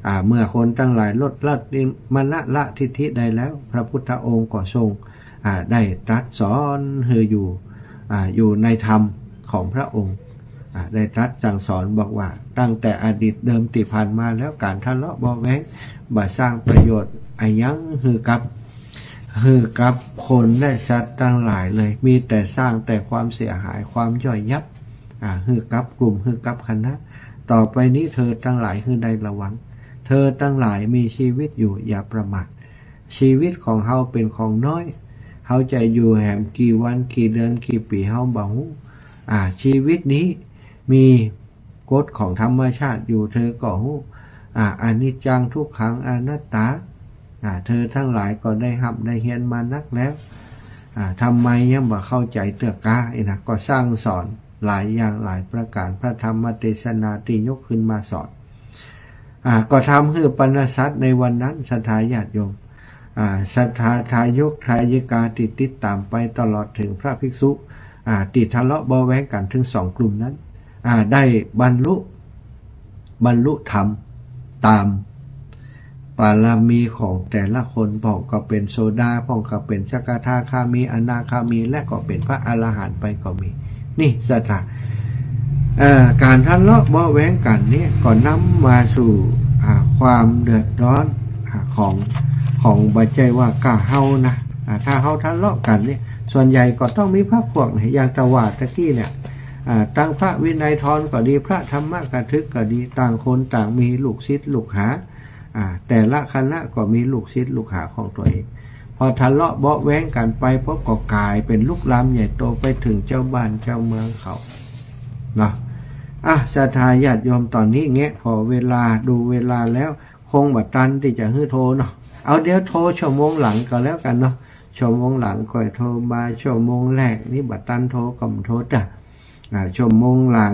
อ่าเมื่อคนทั้งหลายลดละมณละทิฏฐิได้แล้วพระพุทธองค์ก็ทรงอ่าได้ตรัสสอนเฮออยู่อ่าอยู่ในธรรมของพระองค์อ่าได้ตรัสสั่งสอนบอกว่าตั้งแต่อดีตเดิมที่ผ่านมาแล้วการทะเลาะเบาะแว้งบ่สร้างประโยชน์อายังฮือกับฮือกับคนและสัตว์ทั้งหลายเลยมีแต่สร้างแต่ความเสียหายความย่อยยับอ่าฮือกับกลุ่มฮือกับคณะต่อไปนี้เธอทั้งหลายฮือได้ระวังเธอทั้งหลายมีชีวิตอยู่อย่าประมาทชีวิตของเฮาเป็นของน้อยเฮาจะอยู่แหมกี่วันกี่เดือนกี่ปีเฮาบ่ฮู้อ่าชีวิตนี้มีกฎของธรรมชาติอยู่เธอก็ฮู้อ่าอนิจจังทุกขังอนัตตาอ่าเธอทั้งหลายก็ได้หับได้เรียนมานักแล้วอ่าทำไมยังบ่เข้าใจเตื้อกาอีนะก็สร้างสอนหลายอย่างหลายประการพระธรรมเทศนาที่ยกขึ้นมาสอนอ่าก็ทำให้ปณสัตในวันนั้นศรัทธาญาติโยมอ่าศรัทธาทายกทายิกาติดติดตามไปตลอดถึงพระภิกษุอ่าติดทะเลาะเบาแว้งกันถึงสองกลุ่มนั้นอ่าได้บรรลุบรรลุธรรมตามปารามีของแต่ละคนพ่องก็เป็นโซดาพ่องก็เป็นสกทาคามีอนาคามีและก็เป็นพระอรหันต์ไปก็มีนี่ศรัทธาการทะเลาะเบาแว้งกันเนี่ยก็นำมาสู่ความเดือดร้อนของของบัจจัยว่ากะเฮานะถ้าเฮาทะเลาะกันเนี่ยส่วนใหญ่ก็ต้องมีพระพวกไหนอย่างตวาดตะกี้เนี่ยตั้งพระวินัยทรก็ดีพระธรรมกถึกก็ดีต่างคนต่างมีลูกศิษย์ลูกหาแต่ละคณะก็มีลูกศิษย์ลูกหาของตัวเองพอทะเลาะเบาแว้งกันไปพบก็กลายเป็นลุกลามใหญ่โตไปถึงเจ้าบ้านเจ้าเมืองเขาเนาะอ่ะศรัทธาญาติโยมตอนนี้เงี้ยพอเวลาดูเวลาแล้วคงบัดตันที่จะฮื้อโทรเนาะเอาเดี๋ยวโทรชั่วโมงหลังก็แล้วกันเนาะชั่วโมงหลังก่อยโทรมาชั่วโมงแรกนี่บัดตันโทรกับโทรจ้ะอ่าชั่วโมงหลัง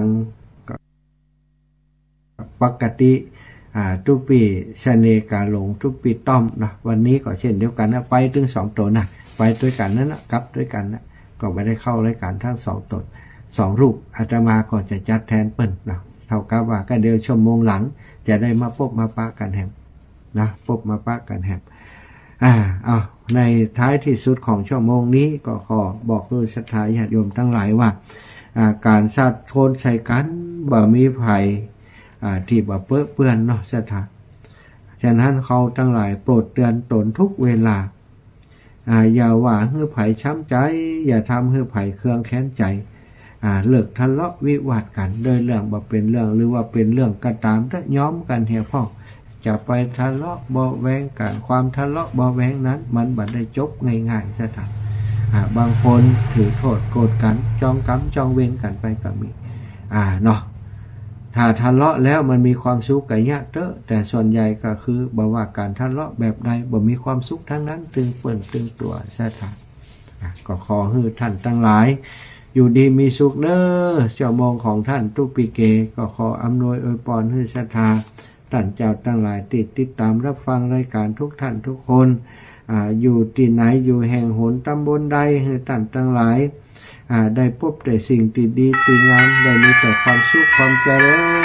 ปกติอ่าทุกปีเสน่กาหลงทุกปีต้อมนะวันนี้ก็เช่นเดียวกันนะไปถึงสองตัวนะไปด้วยกันนั่นนะกลับด้วยกันนะก็ไม่ได้เข้ารายการทั้งสองตนสองรูปอาตมาก็จะจัดแทนเปิ้นนะเท่ากับว่าก็เดียวชั่วโมงหลังจะได้มาพบมาปะกันแฮมนะพบมาปะกันแฮมอ่าเอาในท้ายที่สุดของชั่วโมงนี้ก็ขอบอกด้วยศรัทธาญาติโยมทั้งหลายว่าอ่าการสาดโทนใส่กันบ่มีภัยอ่าที่บ่เปื้อเปื้อนเนาะศรัทธาฉะนั้นเขาทั้งหลายโปรดเตือนตนทุกเวลาอ่าอย่าว่าให้ไผช้ำใจอย่าทำให้ไผเครื่องแค้นใจอ่าเลิกทะเลาะวิวาทกันโดยเรื่องบ่เป็นเรื่องหรือว่าเป็นเรื่องก็ตามถ้าย้อมกันเฮียพ่อจะไปทะเลาะเบาแว้งกันความทะเลาะเบาแว้งนั้นมันบ่ได้จบง่ายๆศรัทธาอ่าบางคนถือโทษโกรธกันจองกรรมจองเวรกันไปก็มีอ่าเนาะถ้าทะเลาะแล้วมันมีความสุขกะยะเตอะแต่ส่วนใหญ่ก็คือบ่ว่าการทะเลาะแบบใดบ่มีความสุขทั้งนั้นตึงเปิ้นตึงตัวศรัทธาก็ขอให้ท่านทั้งหลายอยู่ดีมีสุขเด้อชั่วโมงของท่านทุกปีเกก็ขออำนวยอวยพรให้ศรัทธาท่านเจ้าทั้งหลายติดติดตามรับฟังรายการทุกท่านทุกคนอ่าอยู่ที่ไหนอยู่แห่งหนตำบลใดให้ท่านทั้งหลายอ่าได้พบแต่สิ่งที่ดีที่งามได้มีแต่ความสุขความเจริญ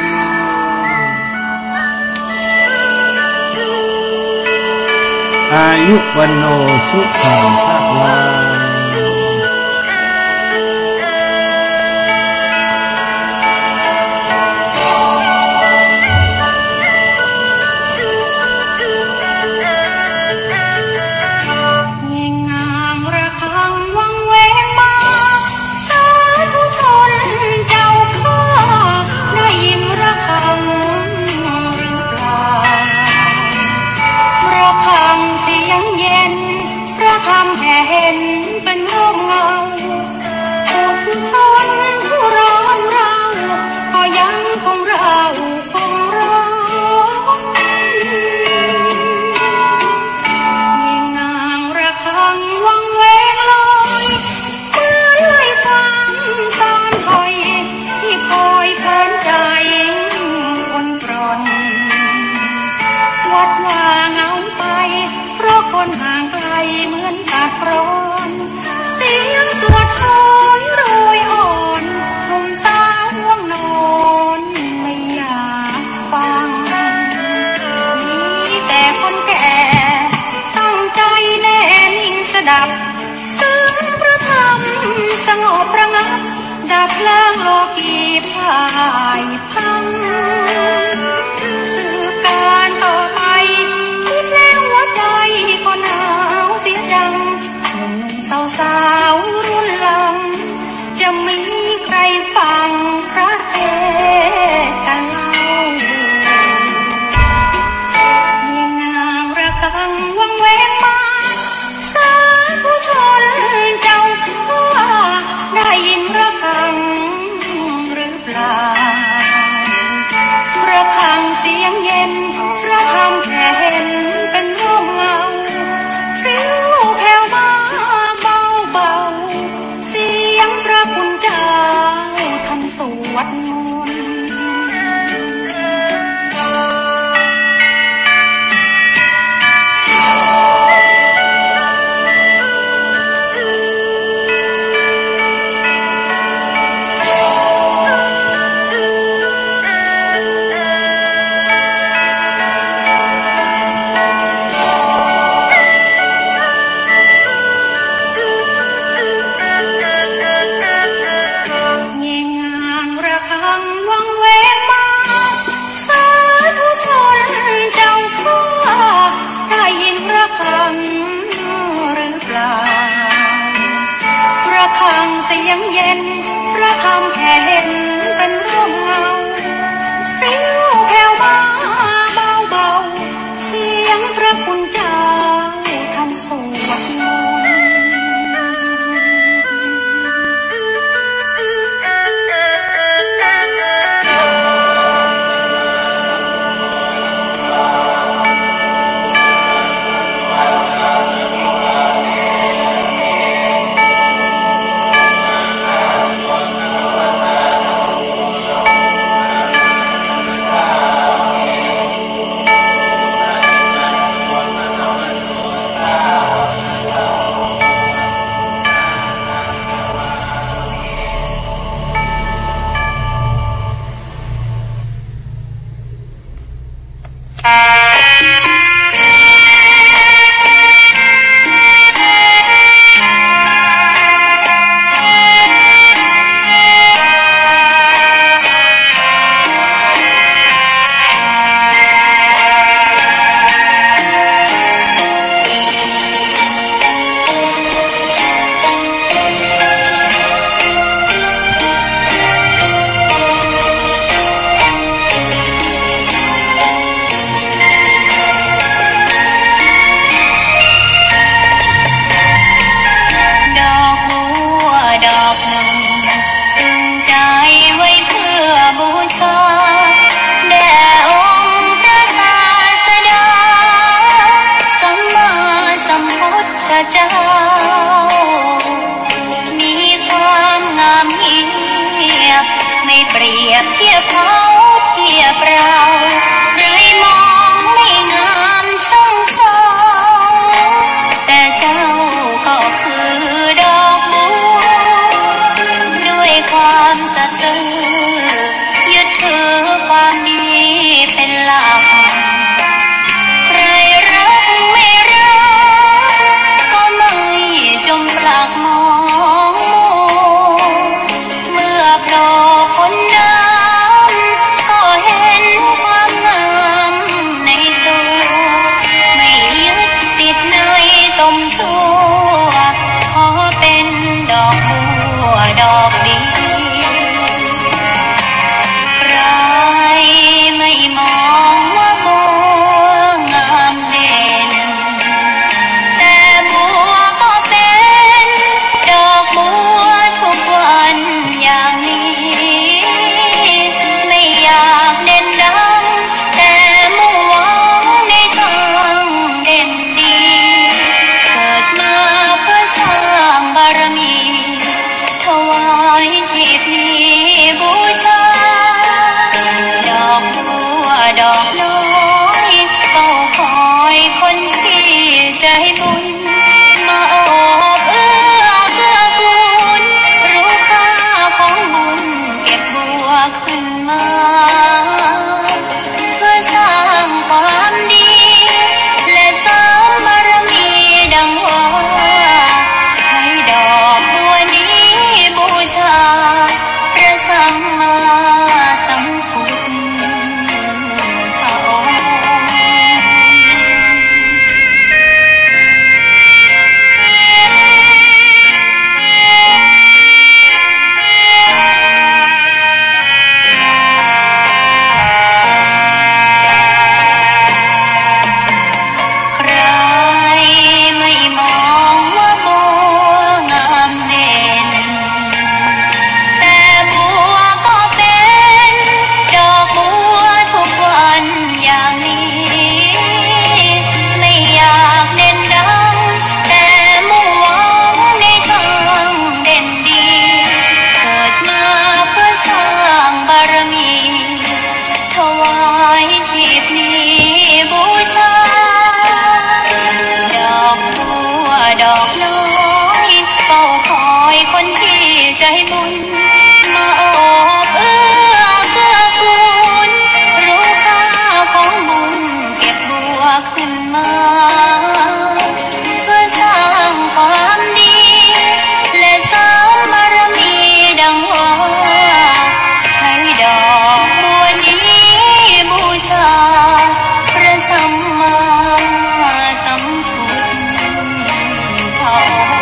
อายุวันโนสุขังภะลังเห็นดับเพลิงโลกีพ่ายพังสืบการต่อไปคิดแล้วหัวใจก็หนาวเสียจังหนุ่มสาวสาวรุ่นหลังจะมีใครฟังพระเทศน์กันเล่าเมียนางระฆังวังเวงมาสาธุชนเจ้าว่าได้ยินระฆังหรือเปล่าระฆังเสียงเย็นระฆังแผ่เห็นเป็นร่มเงาริ้วแผ่วมาเบาเบาเสียงพระคุณเจ้าท่านสวดมนต์เสียงเย็นพระคำแค่เห็นเป็นร่มเงาริ้วแผ่วมาเบาเบาเสียงพระคุณเจ้าท่านสวดมนต์เจ้ามีความงามเงียบไม่เปรียบเทียบเขาเทียบเราเลยมองไม่งามช่างเขาแต่เจ้าก็คือดอกบัวด้วยความสัตย์ซื่อยึดถือความดีเป็นหลักใครรักไม่รักจงปลักมองเมื่อโผล่พ้นน้ำก็เห็นควได้บุญมาออกเอื้อเกื้อกูลรู้ค่าของบุญเก็บบัวขึ้นมาเพื่อสร้างความดีและสร้างบารมีดังว่าใช้ดอกบัวนี้บูชาพระสัมมาสัมพุทธองค์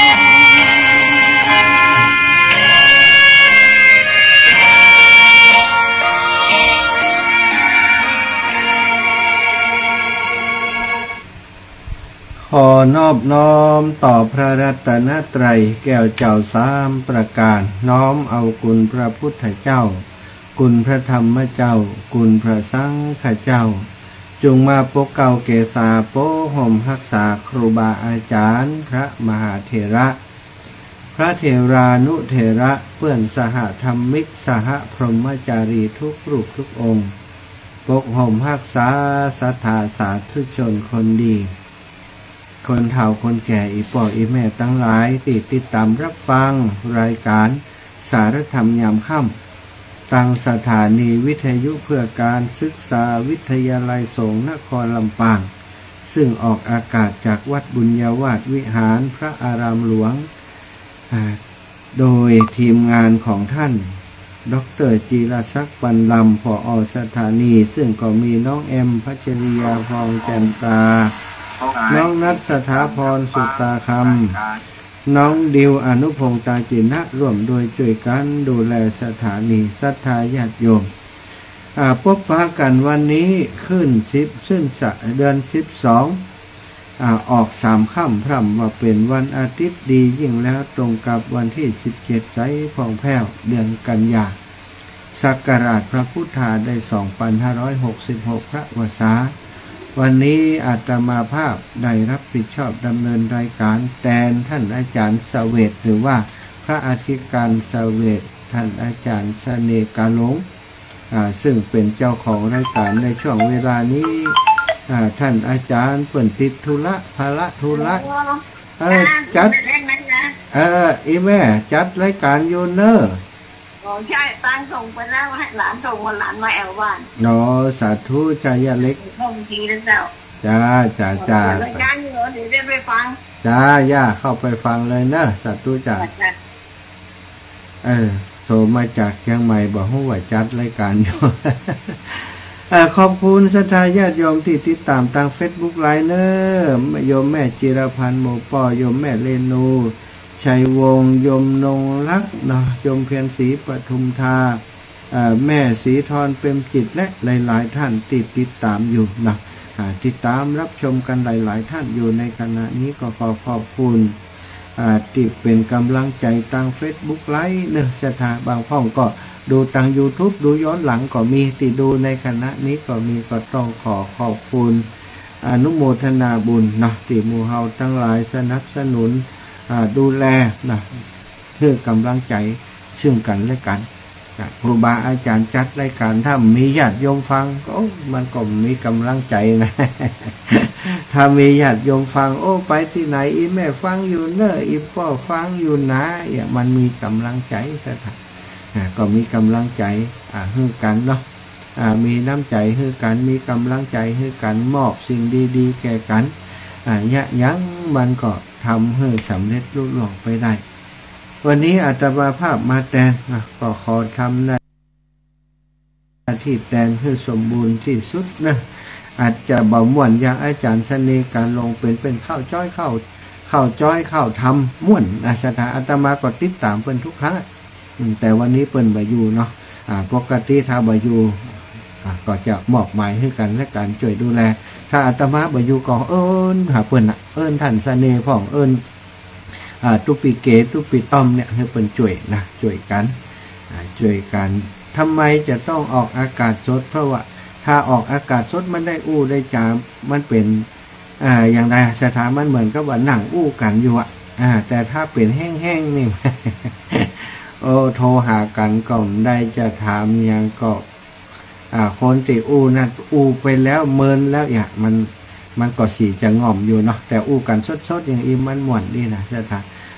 ขอนอบน้อมต่อพระรัตนตรัยแก้วเจ้าสามประการน้อมเอาคุณพระพุทธเจ้าคุณพระธรรมเจ้าคุณพระสังฆเจ้าจงมาปกเก่าเกษาโปห่มรักษาครูบาอาจารย์พระมหาเถระพระเถรานุเถระเพื่อนสหธรรมิกสหพรหมจารีทุกรูปทุกองค์ปกห่มรักษาศรัทธาสาธุชนคนดีคนเฒ่าคนแก่อีป่ออีแม่ทั้งหลายติดติดตามรับฟังรายการสารธรรมยามค่ำตั้งสถานีวิทยุเพื่อการศึกษาวิทยาลัยสงฆ์นครลำปางซึ่งออกอากาศจากวัดบุญญาวาสวิหารพระอารามหลวงโดยทีมงานของท่านดร.จีรศักดิ์ปันลำผอ.สถานีซึ่งก็มีน้องแอมพัชริยาพองแจ่มตาน้องนัทสถาพรสุตาคำน้องดิวอนุพงษ์ตาจินะร่วมโดยช่วยกันดูแลสถานีศรัทธาญาติโยมพบปะกันวันนี้ขึ้นสิบซึ่งสะเดือนสิบสองออกสามค่ำพร่ำว่าเป็นวันอาทิตย์ดียิ่งแล้วตรงกับวันที่สิบเจ็ดไสผ่องแผ้วเดือนกันยาศักราชพระพุทธาได้สองพันห้าร้อยหกสิบหกพระวษาวันนี้อาตมาภาพได้รับผิดชอบดำเนินรายการแทนท่านอาจารย์เสวตหรือว่าพระอธิการเสวตท่านอาจารย์เสน่ห์กาหลงซึ่งเป็นเจ้าของรายการในช่วงเวลานี้ท่านอาจารย์เปิ่นติดธุระภาระธุระเออจัดเอออีแม่จัดรายการยูเนอร์โอ้ใช่ตั้งส่งไปแล้วให้หลานส่งมาหลานมาแอลบ้านเนาะสาธุใจยาเล็กท่องทีแล้วเจ้าจ้าจ้าจ้ารายการอยู่เดี๋ยวได้ไปฟังจ้าย่าเข้าไปฟังเลยเนอะสาธุจ้าเออโทรมาจากเชียงใหม่บอกว่าจัดรายการอยู่ขอบคุณศรัทธาญาติโยมที่ติดตามทาง Facebook ไลน์เนอร์โยมแม่จิรพันธ์หมู่ป่อโยมแม่เลนูชัยวงศ์โยมนงรักเนาะโยมเพียรศรีปทุมธาแม่ศรีธรเปรมจิตและหลายๆท่านติดติดตามอยู่นะติดตามรับชมกันหลายๆท่านอยู่ในขณะนี้ก็ขอขอบคุณที่เป็นกำลังใจทาง Facebook ไลน์เนอะศรัทธาบางพ่องก็ดูทาง YouTube ดูย้อนหลังก็มีติดดูในคณะนี้ก็มีก็ต้องขอขอบคุณอนุโมทนาบุญนะที่หมู่เฮาทั้งหลายสนับสนุนดูแลนะเพื่อกำลังใจซึ่งกันและกันครูบาอาจารย์จัดรายการถ้ามีญาติโยมฟังก็มันก็มีกำลังใจนะถ้ามีญาติโยมฟังโอ้ไปที่ไหนอีแม่ฟังอยู่เนอะอีพ่อฟังอยู่นะอย่างมันมีกำลังใจสักก็มีกำลังใจอ่าให้กันเนาะอ่ามีน้ำใจให้กันมีกำลังใจให้กันมอบสิ่งดีๆแก่กันอ่ายะยั้งมันก็ทำให้สำเร็จลุล่วงไปได้วันนี้อาตมาภาพมาแทนนะก็ขอทำหน้าที่แทนให้สมบูรณ์ที่สุดนะอาจจะบ่ม่วนอย่างอาจารย์เสน่ห์การลงเป็นเป็นข้าวจ้อยข้าวข้าวจ้อยข้าวทำม่วนอาสถาอาตมาก็ติดตามเป็นทุกครั้งแต่วันนี้เปิ้นบ่อยู่เนาะอ่าปกติถ้าบ่อยู่อ่าก็จะมอบหมายให้กันและการช่วยดูแลถ้าอาตมาบ่อยู่ก็เอิ้นหาเปิ้นน่ะเอิ้นท่านเสน่ห์พ่องเอิ้นอ่าตุปีเกตุปีต้อมเนี่ยให้เปิ้นช่วยนะช่วยกันอ่าช่วยกันทำไมจะต้องออกอากาศสดเพราะว่าถ้าออกอากาศสดมันได้อู้ได้จามมันเป็นอ่าอย่างไรสถามันเหมือนกับว่านั่งอู้กันอยู่อ่ะอ่าแต่ถ้าเป็นแห้งๆนี่ โอ้โทรหากันก็ได้จะถามยังก็อ่าคนที่อู้นั่นอู้ไปแล้วเมินแล้วอย่ามันมันก็สีจะง่อมอยู่เนาะแต่อู้กันสดๆอย่างอีมันม่วนดีนะสถา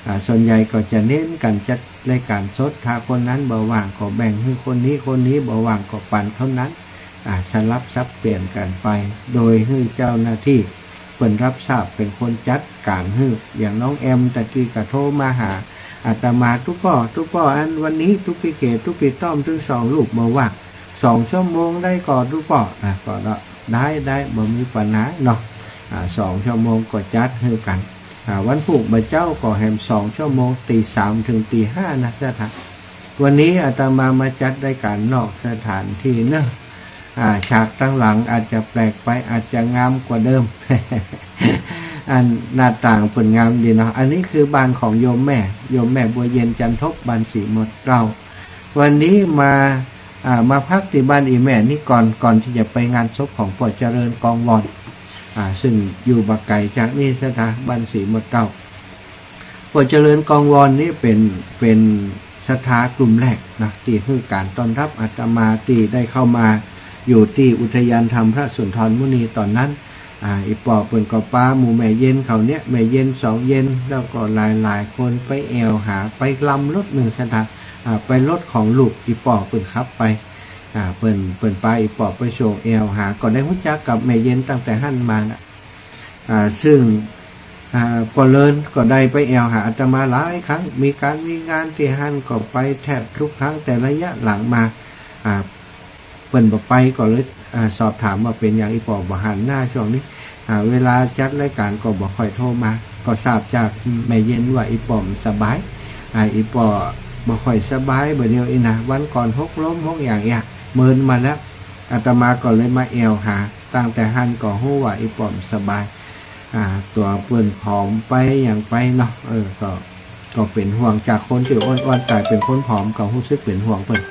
ส่วนใหญ่ก็จะเน้นกันจัดรายการสดถ้าคนนั้นเบาว่างก็แบ่งให้คนนี้คนนี้เบาว่างก็ปั่นเท่านั้นสลับซับเปลี่ยนกันไปโดยให้เจ้าหน้าที่เป็นรับทราบเป็นคนจัดการให้อย่างน้องแอมตะกี้ก็โทรมาหาอาตมาทุกป่อทุกป่ออันวันนี้ทุกปีเกตทุกปีต้อมถึงสองลูกมาว่างสองชั่วโมงได้ก่อนทุกป่ออ่ะก็ได้ได้บ่มีปัญหาเนาะอ่าสองชั่วโมงก็จัดให้กันอ่าวันพุธมาเจ้าก็แฮมสองชั่วโมงตีสามถึงตีห้านะจ๊ะท่านวันนี้อาตมามาจัดรายการนอกสถานที่เนอะอ่าฉากตั้งหลังอาจจะแปลกไปอาจจะงามกว่าเดิม อันหน้าต่างเปิดงามดีเนาะอันนี้คือบ้านของโยมแม่โยมแม่บัวเย็นจันทบบ้านสีหมดเราวันนี้มาอ่ามาพักที่บ้านอีแม่นี่ก่อนก่อนที่จะไปงานศพของพ่อเจริญกองวอนอ่าซึ่งอยู่บักไก่จากนี่สถานบ้านสีหมดเก่าพ่อเจริญกองวอนนี่เป็นเป็นสถานกลุ่มแรกนะที่ให้การต้อนรับอาตมาที่ได้เข้ามาอยู่ที่อุทยานธรรมพระสุนทรมุนีตอนนั้นอ่าอีปอเปิ่นก็ป้าหมู่แม่เย็นเขาเนี้ยแม่เย็นสองเย็นแล้วก็หลายหลายคนไปแอวหาไปลำรถหนึ่งสถานอ่าไปรถของลูกอีปอเปิ่นขับไปอ่าเปิ่นเปิ่นป้าอีปอไปโชว์แอวหาก็ได้รู้จักกับแม่เย็นตั้งแต่หั่นมานะอ่าซึ่งอ่าปอเลินก็ได้ไปแอวหาอาตมาหลายครั้งมีการมีงานที่หั่นก็ไปแทบทุกครั้งแต่ระยะหลังมาอ่าเปิ่นบอกไปก็เลยสอบถามว่าเป็นอย่างอีปอบ่หันหน้าช่วงนี้เวลาจัดรายการก็บ่ค่อยโทรมาก็ทราบจากแม่เย็นว่าอีปอมสบายอีปอบ่ค่อยสบายบ่เดียวอีนะวันก่อนหกล้มหกอย่างเงี้ยเมินมาแล้วอาตมาก็เลยมาแอวหาตั้งแต่หันก็ฮู้ว่าอีปอมสบายตัวเปิ้นผอมไปอย่างไปเนาะเออก็ก็เป็นห่วงจากคนที่อ้วนๆกลายเป็นคนผอมก็รู้สึกเป็นห่วงเปิ้น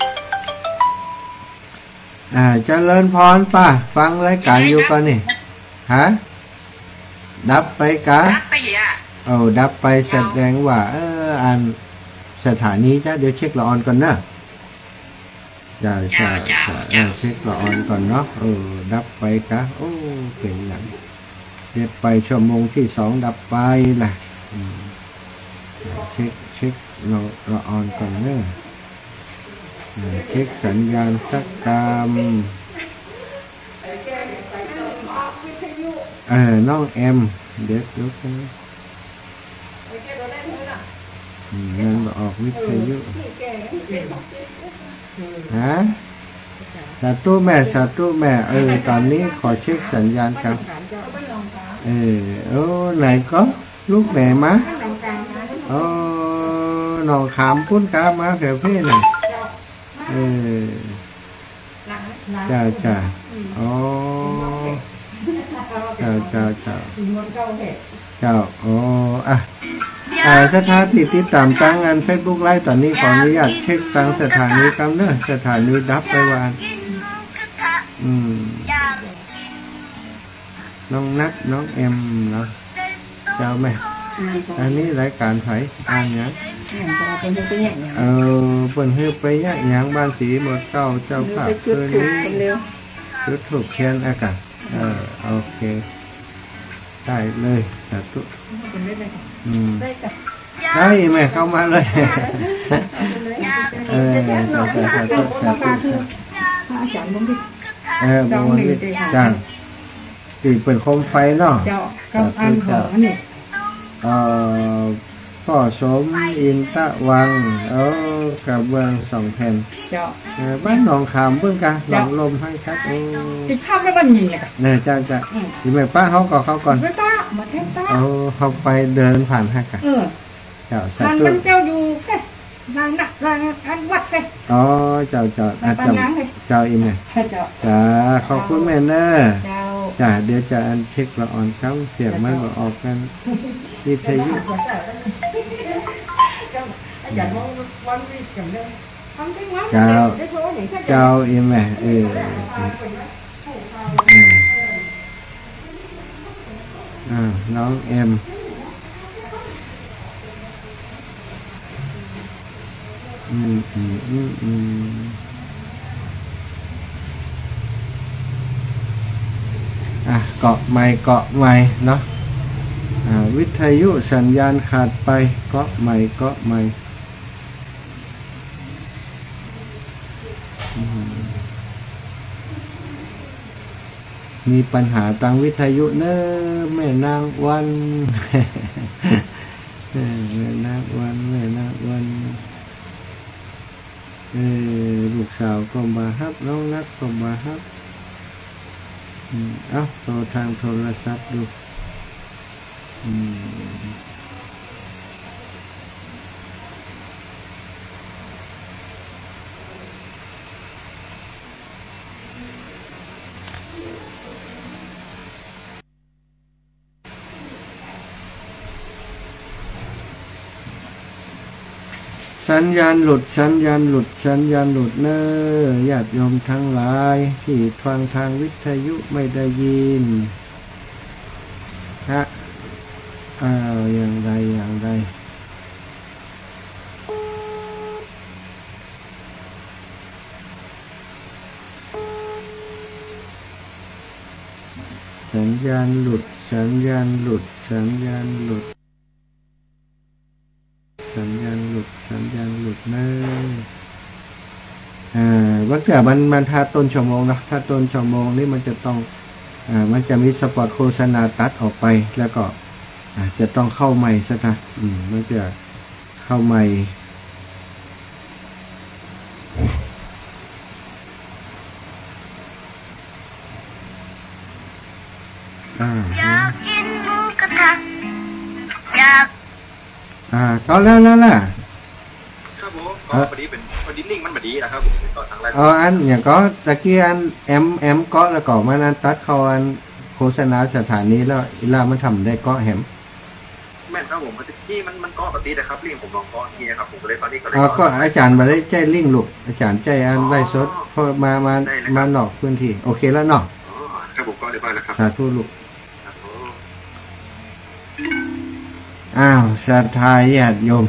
อ่าเจริญพรป่ะฟังรายการอยู่ก่อนนี่ฮะดับไปกะดับไปอ่ะเอาดับไปแสดงว่าเอออันสถานีจ้ะเดี๋ยวเช็คละออนก่อนนะจ้าจ้าจ้าเออเช็คละออนก่อนเนาะเออดับไปกะโอ้เป็นอย่างเดี๋ยวไปชั่วโมงที่สองดับไปล่ะเช็คเช็คละละออนก่อนเนอะเช็คสัญญาณสักตามเออน้องแอมเด็กลุกนะนั่นออกวิทยุฮะสาธุแม่สาธุแม่เออตอนนี้ขอเช็คสัญญาณกันเออโอ้ไหนก็ลูกแม่มาโอ้น้องขามปุ้นกามาแผ่เพ่น่ะเออจ้าจ้าอ๋อเจ้าเจ้าเจ้าเจ้าอ๋ออ่ะอ่าสถานที่ติดตามตั้งงานเฟซบุ๊กไลฟ์ตอนนี้ขออนุญาตเช็คตั้งสถานีกำเนิดสถานีดับไปวานอืมน้องนัทน้องเอ็มเนาะเจ้าแม่อันนี้รายการไถอ่านยังเออเปิ่นให้ไปยะหยังบ้านสีหมดเก้าเจ้าภาพคืนนี้จุดถูกเทียนอากาศเออโอเคได้เลยสาธุอืมได้แม่เข้ามาเลยเออสาธุสาธุสาธุเออบุญดิจ้าตีเป็นโคมไฟเนาะสาธุเจ้าเอ่อพ่อสมอินตะวังเออกระเบื้องสองแผ่นบ้านหนองขามเบื้องกลางหนองลมให้ชัดโอ้ติดข้ามแล้วบ้านยิงเลยเนี่ยจ้าจ้าทีแม่ป้าเขาก่อนเขาก่อนไม่ป้ามาแค่ป้าเอาเขาไปเดินผ่านให้กันเจ้าสาธุเจ้าอยู่แค่นางนักนางอันวัดเลยอ๋อเจ้าเจ้าอาจารย์เจ้าอีแม่จ้าขอบคุณแม่เนอะจ้าเดี๋ยวจะอันเช็คละอ่อนซ้ำเสียงมันก็ออกกันวิทยุเจ้าเจ้าอีแม่เอออ่าน้องเอ็มอืมอืมอืมอืมอ่ะเกาะไม้เกาะไม้เนาะอวิทยุสัญญาณขาดไปเกาะใหม่เกาะใหม่มีปัญหาทางวิทยุเนอะแม่นางวันแม่นางวันแม่นางวันเออลูกสาวก็มาฮับน้องนักก็มาฮับเอ้าโทรทางโทรศัพท์ดูสัญญาณหลุดสัญญาณหลุดสัญญาณหลุดเนอญาติโยมทั้งหลายที่ฟังทางวิทยุไม่ได้ยินฮะอ้าวอย่างไรอย่างไรสัญญาณหลุดสัญญาณหลุดสัญญาณหลุดสัญญาณหลุดสัญญาณหลุดเนออ่าบางทีมันมันถ้าต้นชั่วโมงนะถ้าต้นชั่วโมงนี่มันจะต้องอ่ามันจะมีสปอตโฆษณาตัดออกไปแล้วก็อ่าจะต้องเข้าใหม่ซะนะอืมมันจะเข้าใหม่อ่าอยากกินหมูกระทะอยากอ่าก็แล้วแล้วล่ะครับผมก็พอดีเป็นพอดีลิงก์มันพอดีนะครับผมก็ทางไลน์อ๋ออันอย่างก็ตะกี้อันแอมแอมก็แล้วก็มานั้นตัดเข้าอันโฆษณาสถานีแล้วอีลามันทำได้ก็แหมแม่นครับผมพอดีมันมันก็ปกตินะครับลิงก์ผมลองก็นี่นะครับผมก็เลยตอนนี้ก็เลยอ๋อก็อาจารย์มาได้ใจลิงก์ลูกอาจารย์ใจอันไล่สดพอมามามาหนอกพื้นที่โอเคแล้วเนาะอ๋อครับผมก็เรียบร้อยแล้วครับสาธุลูกอ้าวศรัทธาญาติโยม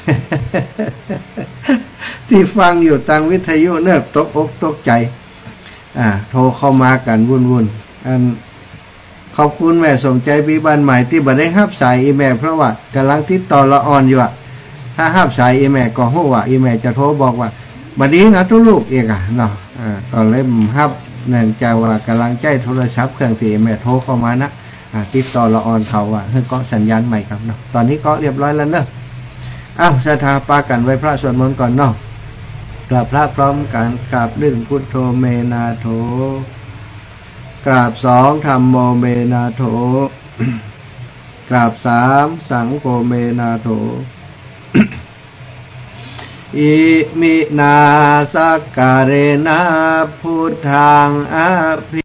ที่ฟังอยู่ทางวิทยุเนิบตกอกตกใจอ่าโทรเข้ามากันวุ่นวุ่นอันขอบคุณแม่สมใจปีบ้านใหม่ที่บัดได้ฮับสายอีแม่เพราะว่ากำลังติดต่อละอ่อนอยู่อ่ะถ้าฮับสายอีแม่ก็ฮู้ว่าอีแม่จะโทรบอกว่าบัดนี้นะทุกลูกเองอ่ะเนาะอ่าก็เลยฮับเนื่องจากว่ากำลังใจโทรศัพท์เครื่องที่แม่โทรเข้ามานะติดต่อละออนเขาอ่ะเฮ้ยก็สัญญาณใหม่ครับเนาะตอนนี้ก็เรียบร้อยแล้วเนอะอ้าวศรัทธาปากันไว้พระสวดมนต์ก่อนเนาะกราบพระพร้อมกันกราบหนึ่งพุทโธเมนาโถกราบสองธัมโมเมนาโถกราบสามสังโฆเมนาโถอิมินาสักการเรนะพุทธังอภิ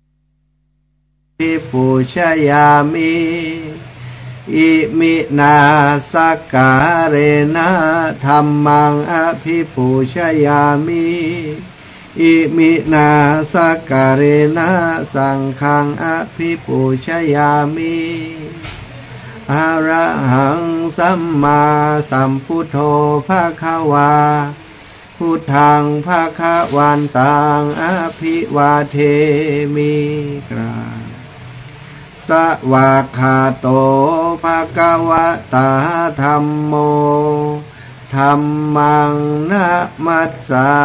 ปูชยามิอิมินาสักการเรนะธัมมังอภิปูชยามิอิมินาสักการเรนะสังฆังอภิปูชยามิอะระหังสัมมาสัมพุทโธภคะวาพุทธังภคะวันตังอภิวาเทมิกราสวากขาโตภะคะวะตาธัมโมธัมมังนะมัสสา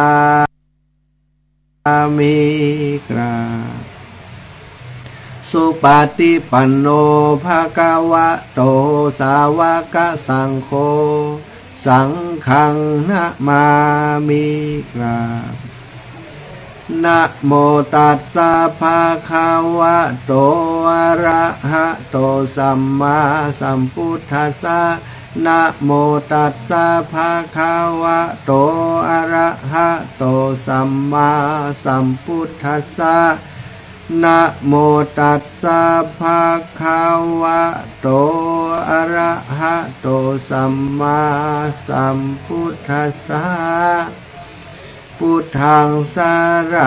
มิกราสุปฏิปันโนภะคะวะโตสาวกสังโฆสังฆังนะมามิกรานะโมตัสสะภะคะวะโตอะระหะโตสัมมาสัมพุทธัสสะนะโมตัสสะภะคะวะโตอะระหะโตสัมมาสัมพุทธัสสะนะโมตัสสะภะคะวะโตอะระหะโตสัมมาสัมพุทธัสสะพุทธังสาร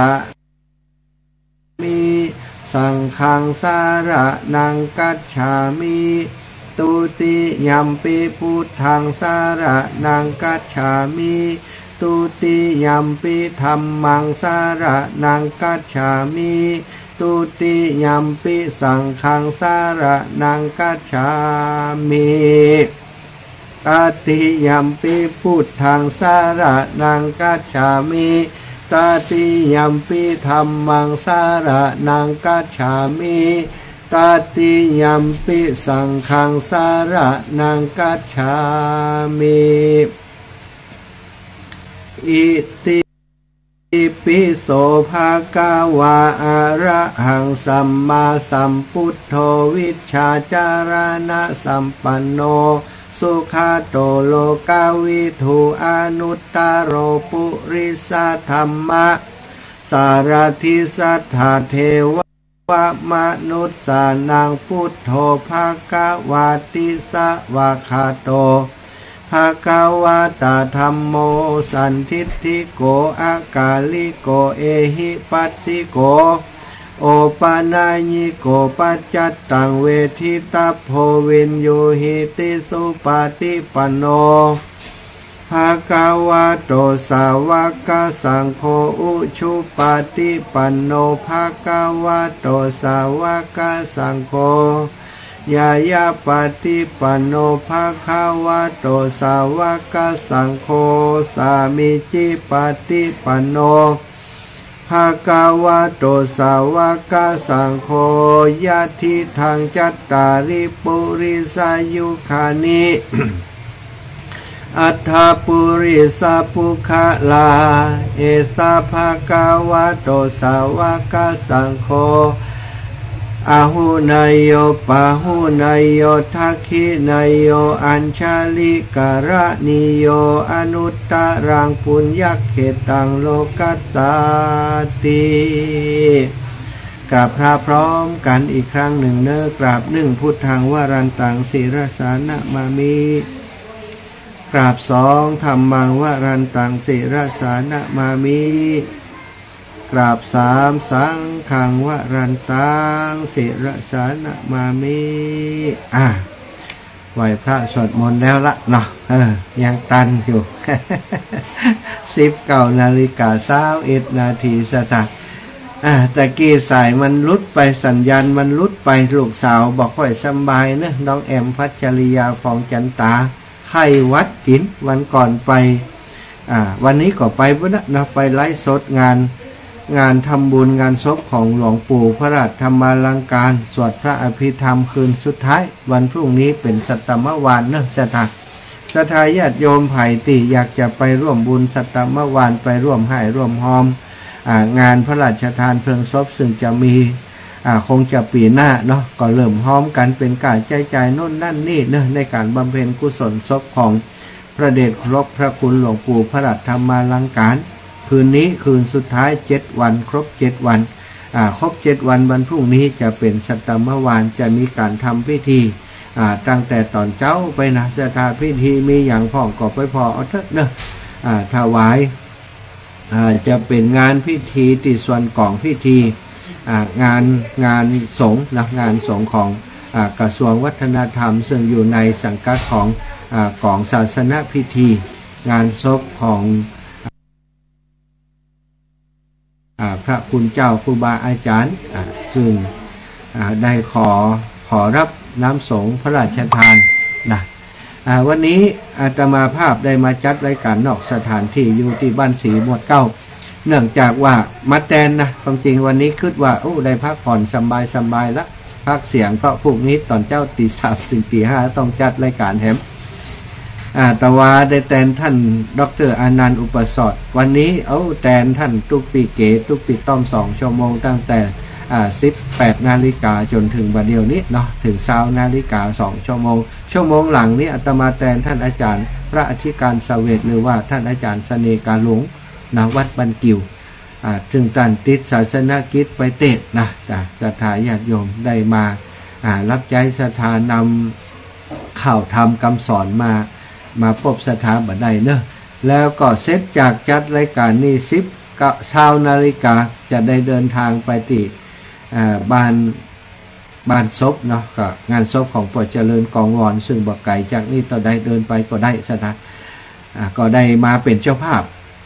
มิสังฆังสารนังกัจฉามิตุติยัมปิพุทธังสารนังกัจฉามิตุติยัมปิธัมมังสารนังกัจฉามิตตุติยัมปิสังฆังสารนังกัจฉามิตติยัมปิพุทธังสารนังกัจฉามิตติยัมปิธัมมังสารนังกัจฉามิตติยัมปิสังฆังสารนังกัจฉามิอิติปิโสภะคะวะอะระหังสัมมาสัมพุทโธวิชชาจารณะสัมปันโนสุขาโตโลกาวิทูอนุตตโรปุริสธัมมะสารทิสัทธาเทวะมนุสสานังพุทโธภะคะวะติสวะคาโตภะคะวะตาธัมโมสันทิฏฐิโกอากาลิโกเอหิปัสสิโกโอปานาญิโกปัจจัตตังเวทิตาโพวินโยหิติสุปาติปันโนภะคะวะโตสาวกสังโฆอุชุปาติปันโนภะคะวะโตสาวกสังโฆยายาปฏิปันโนภะคะวะโตสาวกสังโฆสามิจิปฏิปันโนภะคะวะโตสาวกสังโฆยะทิทังจัตตาริปุริสายุคานิ อัฏฐปุริสปุคลาเอสะภะคะวะโตสาวกสังโฆอาหุนายโยปะหุนายโยทักขินายโยอัญชลิกะระนิโยอนุตตรังปุญญเขตังโลกัสสาติกับพระพร้อมกันอีกครั้งหนึ่งเนอกราบหนึ่งพุทธังวรันตังศิรสานะมามิกราบสองธัมมังวรันตังศิรสานะมามิกราบสามสังฆังวรันตังศิรสานะมามิอ่ะไหวพระสวดมนต์แล้วละเนาะเออยังตันอยู่สิบเก้านาฬิกาเช้าเอ็ดนาทีสตางค์อ่ะตะกี้สายมันลุดไปสัญญาณมันลุดไปลูกสาวบอกค่อยสบายเนอะน้องแอมพัชริยาฟองจันตาไข้วัดกินวันก่อนไปอ่าวันนี้ก็ไปพุ่นนะนะไปไลฟ์สดงานงานทำบุญงานศพของหลวงปู่พระราชธรรมาลังการสวดพระอภิธรรมคืนสุดท้ายวันพรุ่งนี้เป็นสัตตมวานเนอะสถาสถาญาติโยมไผ่ติอยากจะไปร่วมบุญสัตตมวานไปร่วมให้ร่วมหอมอ่างานพระราชทานเพลิงศพซึ่งจะมีอ่าคงจะปีหน้าเนาะก็เริ่มหอมกันเป็นการใจใจโน่นนั่นนี่เนอะในการบำเพ็ญกุศลศพของพระเดชครบพระคุณหลวงปู่พระราชธรรมาลังการคืนนี้คืนสุดท้ายเจ็ดวันครบเจ็ดวันอ่าครบเจ็ดวันวันพรุ่งนี้จะเป็นสัตตมวานจะมีการทำพิธีอ่าตั้งแต่ตอนเจ้าไปนะสถานพิธีมีอย่างพ่องก็ไปพอเอาเถอะเนอะอ่าถวายอ่าจะเป็นงานพิธีที่ส่วนของพิธีอ่างานงานสงฆ์นะงานสงฆ์ของอ่ากระทรวงวัฒนธรรมซึ่งอยู่ในสังกัดของอ่าของศาสนพิธีงานศพของพระคุณเจ้าครูบาอาจารย์ซึ่งได้ขอขอรับน้ำสงฆ์พระราชทานนะวันนี้อาตมาภาพได้มาจัดรายการนอกสถานที่อยู่ที่บ้านศรีหมวดเก้าเนื่องจากว่ามาแตนนะความจริงวันนี้คิดว่าโอ้ได้พักผ่อนสบายสบายละพักเสียงเพราะพวกนี้ตอนเจ้าตีสามถึงตีห้าต้องจัดรายการแฮมอ่าแต่ว่าได้แทนท่านดร.อานันต์อุปสรรวันนี้เอาแทนท่านตุกปีเก๋ตุกปีต้อมสองชั่วโมงตั้งแต่อ่าสิบแปดนาฬิกาจนถึงวันเดียวนี้เนาะถึงเช้านาฬิกาสองชั่วโมงชั่วโมงหลังนี้อาตมาแทนท่านอาจารย์พระอธิการเสวตหรือว่าท่านอาจารย์เสน่ห์กาหลงณวัดบันกิวอ่าจึงตันติดศาสนกิจไปเตะนะสถาญาติโยมได้มาอ่ารับใจสถานำข่าวธรรมคำสอนมามาพบสถาบันใดเนอะแล้วก็เสร็จจากจัดรายการนี้สิบก็เช้านาฬิกาจะได้เดินทางไปที่บ้านบ้านศพเนาะก็งานศพของพ่อเจริญกองวอนซึ่งบ่ไกลจากนี้ต่อได้เดินไปก็ได้สถาก็ได้มาเป็นเจ้าภาพ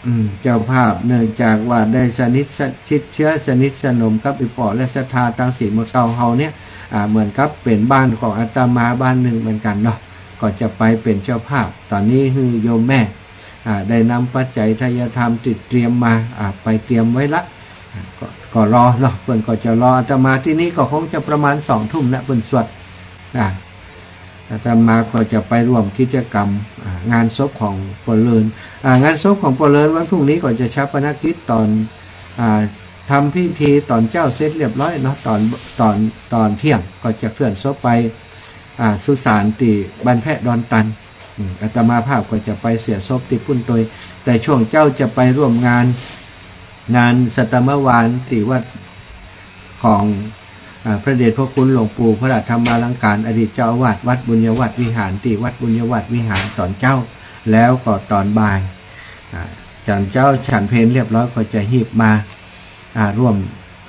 อืมเจ้าภาพเนื่องจากว่าได้สนิทชิดเชื้อสนิทสนมกับอิปอและศรัทธาตังสีมเก่าเฮาเนี่ยอ่าเหมือนกับเป็นบ้านของอาตมาบ้านหนึ่งเหมือนกันเนาะก็จะไปเป็นเจ้าภาพตอนนี้คือโยมแม่อ่าได้นำปัจจัยทายธรรมติดเตรียมมาอ่าไปเตรียมไว้ละก็ก็รอเนาะเพิ่นก็จะรออาตมาที่นี้ก็คงจะประมาณสองทุ่มนะเพิ่นสวดอ่าอาตมาก็จะไปร่วมกิจกรรมงานศพของปอเลินงานศพของปอเลินวันพรุ่งนี้ก็จะชัปนกิจตอนทำพิธีตอนเจ้าเสร็จเรียบร้อยเนาะตอนตอนตอนเที่ยงก็จะเคลื่อนศพไปสุสานติบ้านแพะดอนตันอาตมาภาพก็จะไปเสียศพติพุ่นตยแต่ช่วงเจ้าจะไปร่วมงานงานสัตมวานติวัดของพระเดชพระคุณหลวงปู่พระราชธรรมาลังการอดีตเจ้าอาวาสวัดบุญยวัดวิหารที่วัดบุญยวัดวิหารตอนเจ้าแล้วก็ตอนบ่ายฉันเจ้าฉันเพลเรียบร้อยก็จะหีบมาร่วม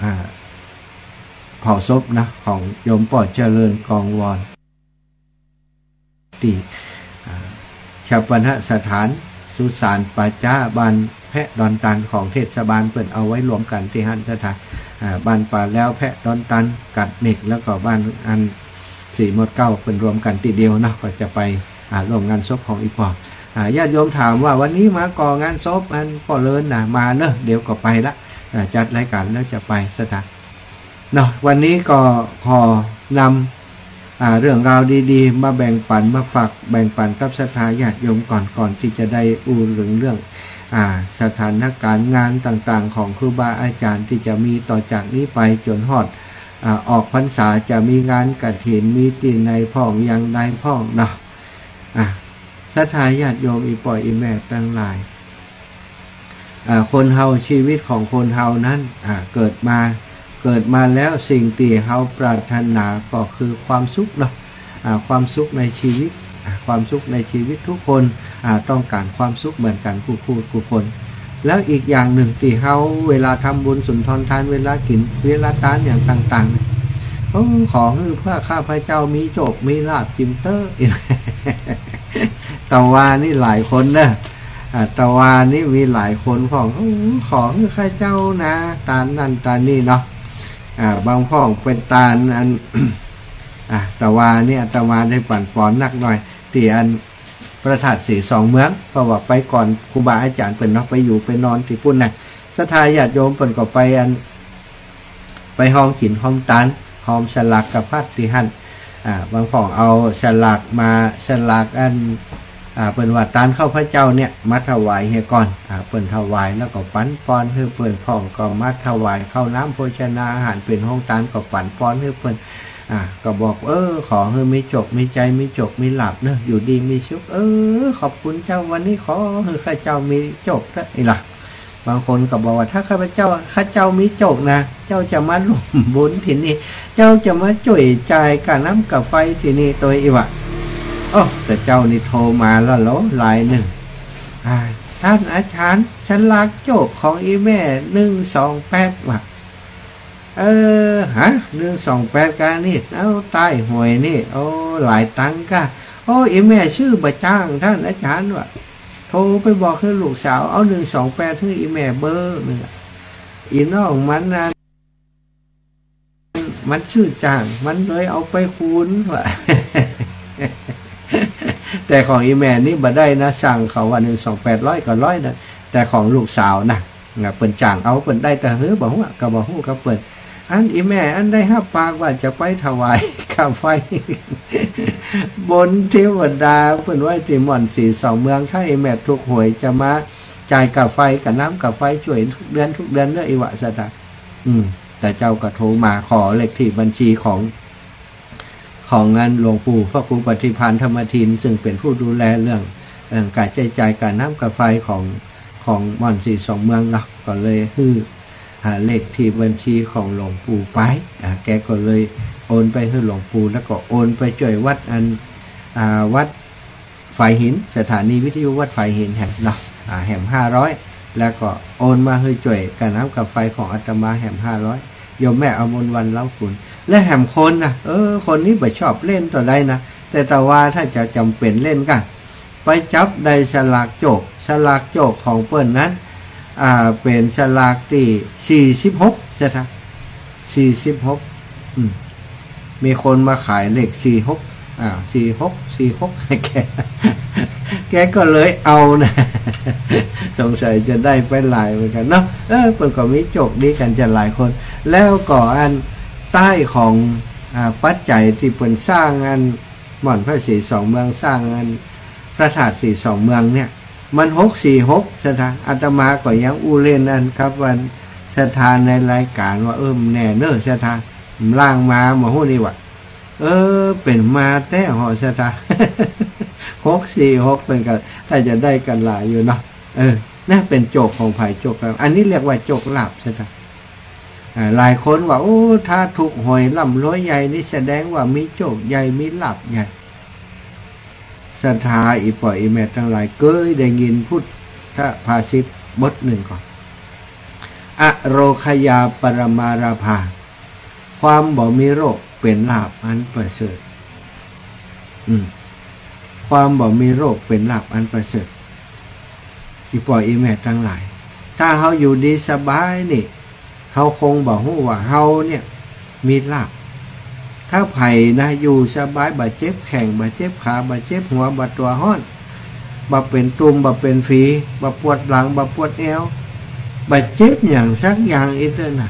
เผาศพนะของโยมปอดเจริญกองวอนที่ชาปนสถานสุสานป่าจ้าบ้านแพะดอนตันของเทศบาลเปิดเอาไว้รวมกันที่หันสถานบ้านป่าแล้วแพะดอนตันกัดเมกแล้วก็บ้านอันสี่หมดเก้าเป็นรวมกันทีเดียวนะก็จะไปร่วมงานศพของอีปอญาติโยมถามว่าวันนี้มาก่องานศพอันปอเลินนะมาเนอะเดี๋ยวก็ไปละจัดรายการแล้วจะไปสถานเนาะวันนี้ก็ขอนำเรื่องราวดีๆมาแบ่งปันมาฝากแบ่งปันกับศรัทธาญาติโยมก่อนก่อนที่จะได้อู้ถึงเรื่องสถานการณ์งานต่างๆของครูบาอาจารย์ที่จะมีต่อจากนี้ไปจนฮอดออกพรรษาจะมีงานกฐินมีตีในพ่องยังใดพ่องเนาะศรัทธาญาติโยมอีปอยอีแม่ตั้งหลายคนเฮาชีวิตของคนเฮานั้นเกิดมาเกิดมาแล้วสิ่งที่เฮาปรารถนาก็คือความสุขเนาะความสุขในชีวิตความสุขในชีวิตทุกคนต้องการความสุขเหมือนกันผู้พูดผู้คนแล้วอีกอย่างหนึ่งที่เฮาเวลาทำบุญสุนทรทานเวลากินเวลาทานอย่างต่างๆต้องขอให้เพื่อข้าพเจ้ามีโชคมีลาภจิมเตอร์ตะวานี่หลายคนนะตะวานี่มีหลายคนของขอให้ข้าเจ้านะตานั่นตานี่เนาะบางพ่องเป็นตาอันตะวานี่ตะวาได้ปั่นปอนนักหน่อยตีอันประทัดสีสองเมืองเพราะว่าไปก่อนครูบาอาจารย์เปิ่นเนาะไปอยู่ไปนอนที่ปุ่นน่ะศรัทธาญาติโยมเปิ่นก็ไปอันไปห้องขินห้องตันห้องสลักกับพัดที่หั่นอ่าบางของเอาสลักมาสลักอันอ่าเปิ่นว่าตานเข้าพระเจ้าเนี่ยมาถวายเฮก่อนอ่าเปิ่นถวายแล้วก็ปั้นป้อนให้เปิ่นของก็มาถวายข้าวน้ำโภชนาอาหารเป็นห้องตันก็ปั้นป้อนให้เปิ่นอ่าก็บอกเออขอให้มีจบมีใจมีจบมีหลับเนอะอยู่ดีมีสุขเออขอบคุณเจ้าวันนี้ขอให้ข้าเจ้ามีจบเถอะไอ้ล่ะบางคนก็บอกว่าถ้าข้าพเจ้าข้าเจ้ามีจบนะเจ้าจะมาร่วมบุญที่นี่เจ้าจะมาจ่วยใจกับน้ำกับไฟที่นี่ตัวอีวะโอ้แต่เจ้านี่โทรมาแล้วเหรอหลายหนึ่งอ่าท่านอาจารย์ฉันลักโจกของอีแม่หนึ่งสองแปดว่ะเออฮะหนึ่งสองแปดกันนี่เอาใต้หวยนี่โอ้หลายตังก้าโอ้อีแม่ชื่อบะจ้างท่านอาจารย์ว่ะโทรไปบอกให้ลูกสาวเอาหนึ่งสองแปดถึงอีแม่เบอร์หนึ่งอีน้องมันนะมันชื่อจ้างมันเลยเอาไปคูณว่ะ แต่ของอีแม่นี่บ่ได้นะสั่งเขาว่าหนึ่งสองแปดร้อยก็ร้อยนะแต่ของลูกสาวนะเปิ่นจ้างเอาเปิ่นได้แต่เฮ้ยบอกว่าก็บอกฮู้กับเปิ่นอันอีแม่อันได้ห้าปากว่าจะไปถวายข้าวไฟบนเทวดาเพิ่นไว้ที่ม่อนสีสองเมืองถ้าอีแม่ทุกหวยจะมาจ่ายกับไฟกับน้ำกับไฟช่วยทุกเดือนทุกเดือนเด้ออีวะสตาอืมแต่เจ้าก็โทรมาขอเลขที่บัญชีของของงานหลวงปู่พระครูปฏิภาณธรรมทินซึ่งเป็นผู้ดูแลเรื่องการใช้จ่ายการน้ำกับไฟของของม่อนสีสองเมืองเนาะก็เลยฮือหาเลขที่บัญชีของหลวงปู่ไปอ่าแกก็เลยโอนไปให้หลวงปู่แล้วก็โอนไปช่วยวัดอันอ่าวัดฝ่ายหินสถานีวิทยุวัดฝ่ายหินแห่งเนาะอ่าแห่งห้าร้อยแล้วก็โอนมาให้ช่วยการน้ำกับไฟของอาตมาแห่งห้าร้อยโยมแม่อมรวันเล่าคุณและแห่งคนนะเออคนนี้ไม่ชอบเล่นต่อได้นะแต่แต่ว่าถ้าจะจำเป็นเล่นกันไปจับได้สลากโจกสลากโจกของเปิ้นนั้นอ่าเป็นฉลากที่สี่สิบหกใช่ไหมสี่สิบหกอืมมีคนมาขายเลขสี่หกอ่าสี่หกสี่หกให้แกแกก็เลยเอานะสงสัยจะได้ไปหลายเหมือนกันเนาะเออคนก็มีโจกดีกันจะหลายคนแล้วก็อันใต้ของอ่าปัจจัยที่เปิ่นสร้างงานหม่อนพระศรีสองเมืองสร้างงานพระธาตุสีสองเมืองเนี่ยมันหกสี่หกสถานอาตมาก็ยังอู้เล่นนั่นครับวันสถานในรายการว่าเออแน่เนอสถานล่างมาหมอหูนี่วะเออเป็นมาแต่หอสถานหกสี่หกเป็นกันถ้าจะได้กันหลายอยู่เนาะเออน่าเป็นโจกของไผ่โจกอันนี้เรียกว่าโจกลาบสถานหลายคนว่าโอ้ถ้าถูกหวยล่ำรวยใหญ่นี่แสดงว่ามีโจกใหญ่มีลาบใหญ่ศรัทธาอีปล่อยอีแม่ทั้งหลายเกยได้ยินพุทธภาษิตบทหนึ่งก่อนอโรคยาปรมาราภาความบ่มีโรคเป็นลาภอันประเสริฐอืมความบ่มีโรคเป็นลาภอันประเสริฐอีปล่อยอีแม่ทั้งหลายถ้าเฮาอยู่ดีสบายนี่เฮาคงบ่ฮู้ว่าเฮาเนี่ยมีลาภถ้าไผ่นะอยู่สบายบ่เจ็บแข้งบ่เจ็บขาบ่เจ็บหัวบ่ตัวห้อนบ่เป็นตุ่มบ่เป็นฝีบ่ปวดหลังบ่ปวดเอวบ่เจ็บอย่างสักอย่างอีกเด้อน่ะ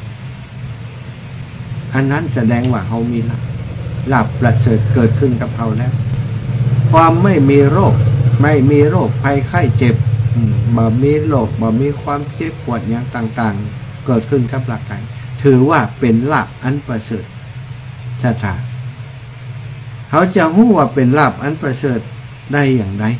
อันนั้นแสดงว่าเฮามีลาภลาภประเสริฐเกิดขึ้นกับเฮาแล้วความไม่มีโรคไม่มีโรคภัยไข้เจ็บบ่มีโรคบ่มีความเจ็บปวดอย่างต่างๆเกิดขึ้นกับร่างกายถือว่าเป็นลาภอันประเสริฐถ้าถ้าเขาจะรู้ว่าเป็นลาภอันประเสริฐได้อย่างไร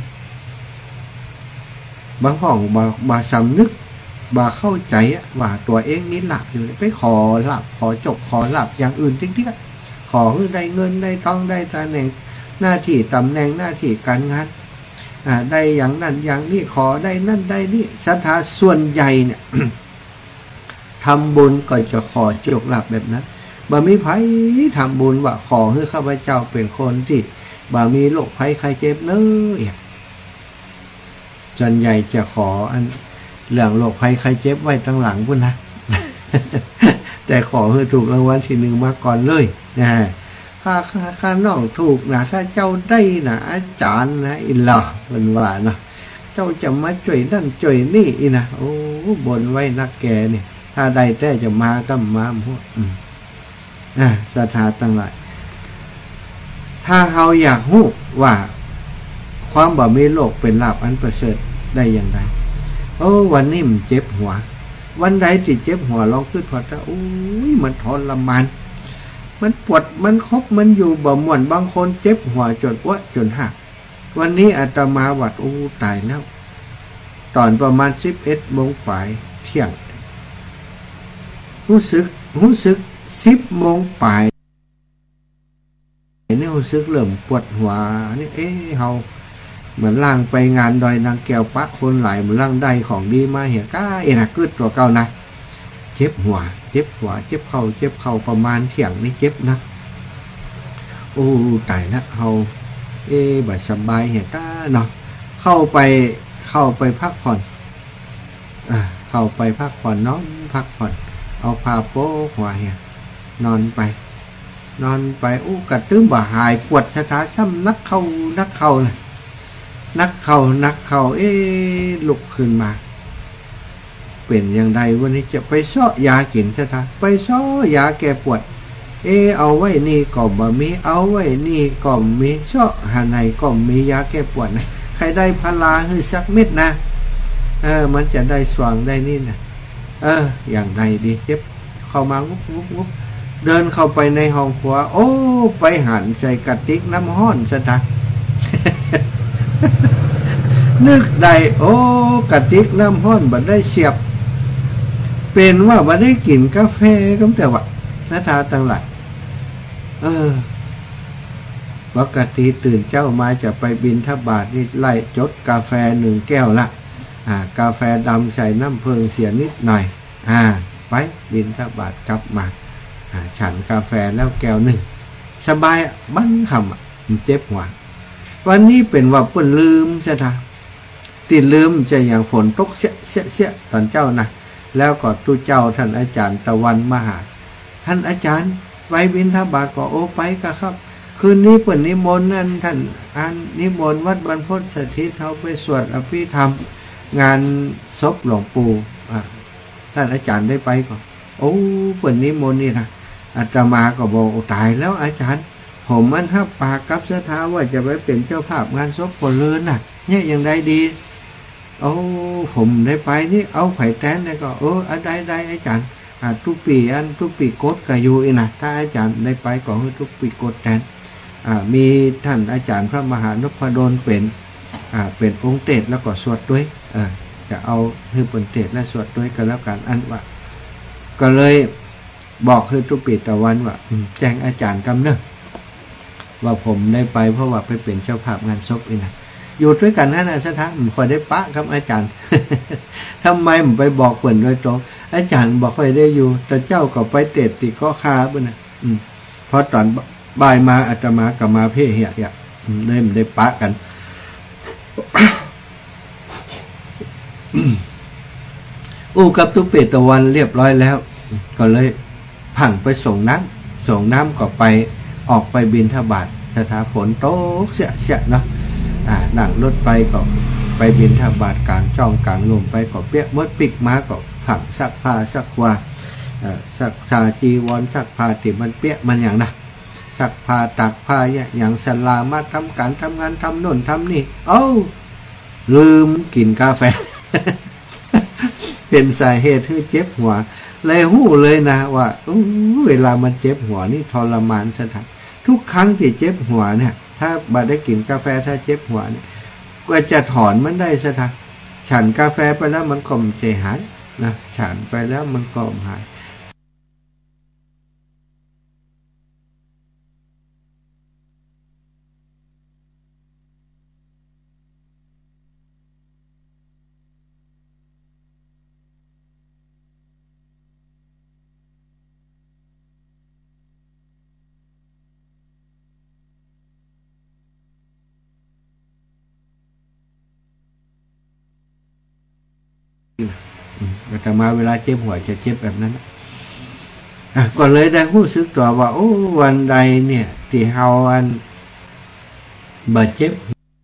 บางของบาบาสำนึกบาเข้าใจว่าตัวเองมีลาภอยู่ไปขอลาภขอจบขอลาภอย่างอื่นทิ้งๆขอได้เงินได้ทองได้ตำแหน่งหน้าที่ตำแหน่งหน้าที่การงานอ่าได้อย่างนั้นอย่างนี้ขอได้นั่นได้นี่ศรัทธาส่วนใหญ่เนี่ย ทำบุญก็จะขอโชคลาภแบบนั้นบ่มีไผทำบุญว่าขอให้ข้าพเจ้าเป็นคนที่บ่มีโรคภัยไข้เจ็บเน้อส่วนใหญ่จะขออันเรื่องโรคภัยไข้เจ็บไว้ตั้งหลังพุ่นนะ แต่ขอให้ถูกรางวัลที่หนึ่งมาก่อนเลยนะถ้าข้าน้องถูกนะถ้าเจ้าได้นะอาจารย์นะอินล่ะเป็นว่านะเจ้าจะมาช่วยนั่นช่วยนี่อีนะโอ้บนไว้นักแกเนี่ยถ้าใดแต่จะมาก็มาพวกอืมอ่าศรัทธาตั้งหลายถ้าเราอยากรู้ว่าความบ่มีโรคเป็นลาภอันประเสริฐได้อย่างไรโอ้วันนี้มันเจ็บหัววันใดที่เจ็บหัวลองขึ้นพอจะโอ้ยมันทรมานมันปวดมันครบมันอยู่บ่ม่วนบางคนเจ็บหัวจนอ้วจนหักวันนี้อาตมาวัดโอ้ตายแล้วตอนประมาณสิบเอ็ดโมงปลายเที่ยงรู้สึกรู้สึกสิบโมงปลายนี่รู้สึกเริ่มปวดหัวนี่เอ๊ะเฮาเหมือนล่างไปงานดอยนางแก้วปักคนหลายเหมือนล่างได้ของดีมาเหี้ยก้าเอ็นะกึดตัวเก่านะเจ็บหัวเจ็บหัวเจ็บเข่าเจ็บเข่าประมาณเที่ยงนี่เจ็บนะโอ้ตายแล้วเฮาเอ๊ะบ่สบายเหี้ยก้าเนาะเข้าไปเข้าไปพักผ่อนอ่าเข้าไปพักผ่อนนอนพักผ่อนเอาผ้าโป๊กหัวเหี้ยนอนไปนอนไปอู้กระตื้มบ่หายปวดสถาช้ำนักเข้านักเข้าเลยนักเข้านักเข้าเอ๊ะลุกขึ้นมาเป็นอย่างไรวันนี้จะไปซ้อยากินสถาไปซ้อยาแก้ปวดเออเอาไว้นี่ก็บ่มีเอาไว้นี่ก็มีซ้อหาไหนก็มียาแก้ปวดนะใครได้พลาให้สักเม็ดนะเออมันจะได้สว่างได้นี่นะเอออย่างไรดีเจ็บเข้ามางุบงุบงุบเดินเข้าไปในห้องครัวโอ้ไปหันใส่กระติกน้ำห้อนซะนะ นึกได้โอ้กระติกน้ำห้อนบัดได้เสียบเป็นว่าบัดได้กินกาแฟก็แต่ว่าสถาตั้งหลายเออปกติตื่นเจ้ามาจะไปบิณฑบาตนี่ไล่จดกาแฟหนึ่งแก้วละอ่ากาแฟดำใส่น้ำเพิงเสียนิดหน่อยอ่าไปบิณฑบาตกลับมาอ่าฉันกาแฟแล้วแก้วหนึ่งสบายบั้นคำอ่ะมันเจ็บหัววันนี้เป็นว่าเปิ้นลืมใช่ไหมติดลืมจะอย่างฝนตกเสียเสียเสียตอนเจ้านะแล้วก็ตู้เจ้าท่านอาจารย์ตะวันมาหาท่านอาจารย์ไว้บิณฑบาตก็โอไปกะครับคืนนี้เปิดนิมนต์นั่นท่านอ่านนิมนต์วัดบรรพตสถิตเขาไปสวดอภิธรรมงานศพหลวงปู่อ่าท่านอาจารย์ได้ไปก็โอ้เปิดนิมนต์นี่นะอาตมาก็บอกตายแล้วอาจารย์ผมมันถ้าปากกับเสื้อเท้าว่าจะไปเป็นเจ้าภาพงานศพคนเลินน่ะเนี่ยยังได้ดีโอ้ผมได้ไปนี่เอาไข่แตนได้ก็เอออันใดใดอาจารย์อ่าทุกปีอันทุกปีโกดก็อยู่อีนะถ้าอาจารย์ได้ไปก็ให้ทุกปีโกดแทนอ่ามีท่านอาจารย์พระมหานพดลเป็นอ่าเป็นองค์เตศแล้วก็สวดด้วยอ่าจะเอาให้เป็นเตศและสวดด้วยกันแล้วกันอันว่าก็เลยบอกคือทุกปีตะวันว่าแจ้งอาจารย์กำเนิดว่าผมได้ไปเพราะว่าไปเป็นเจ้าภาพงานศพอีนะอยู่ด้วยกันนั่นนะสถานผมคอยได้ปะครับอาจารย์ ทำไมผมไปบอกเปิ่นโดยตรงอาจารย์บอกคอยได้อยู่แต่เจ้าก็ไปเตะติก็คาบ่นะอืมพอตอนบ่ายมาอาตมากับมาเพ่เหียเหียได้มันได้ปะกัน อู้กับตุเปตะวันเรียบร้อยแล้วก็เลยผังไปส่งน้ำส่งน้ำก็ไปออกไปบิณฑบาตสถาฝนโต๊ะเสียเสียเนาะอ่านั่งรถไปก็ไปบิณฑบาตกลางช่องกลางลมไปก็เปียกมดปิกมาก็ผังซักผ้าซักว่าเอ่อซักชาจีวรซักผ้าที่มันเปียกมันอย่างนะซักผ้าตากผ้าอย่างสลามาทำการทำงานทำโน่นทำนี่เอ้าลืมกินกาแฟ เป็นสาเหตุที่เจ็บหัวเลยหู้เลยนะว่าเวลามันเจ็บหัวนี่ทรมานสถานทุกครั้งที่เจ็บหัวเนี่ยถ้าบัดได้กินกาแฟถ้าเจ็บหัวเนี่ยก็จะถอนมันได้สถานฉันกาแฟไปแล้วมันก็ไม่หายนะฉันไปแล้วมันก็หายแต่มาเวลาเจ็บหัวจะเจ็บแบบนั้นอ่ะก็เลยได้รู้สึกตัวว่าโอ้วันใดเนี่ยที่เฮาอันบาดเจ็บ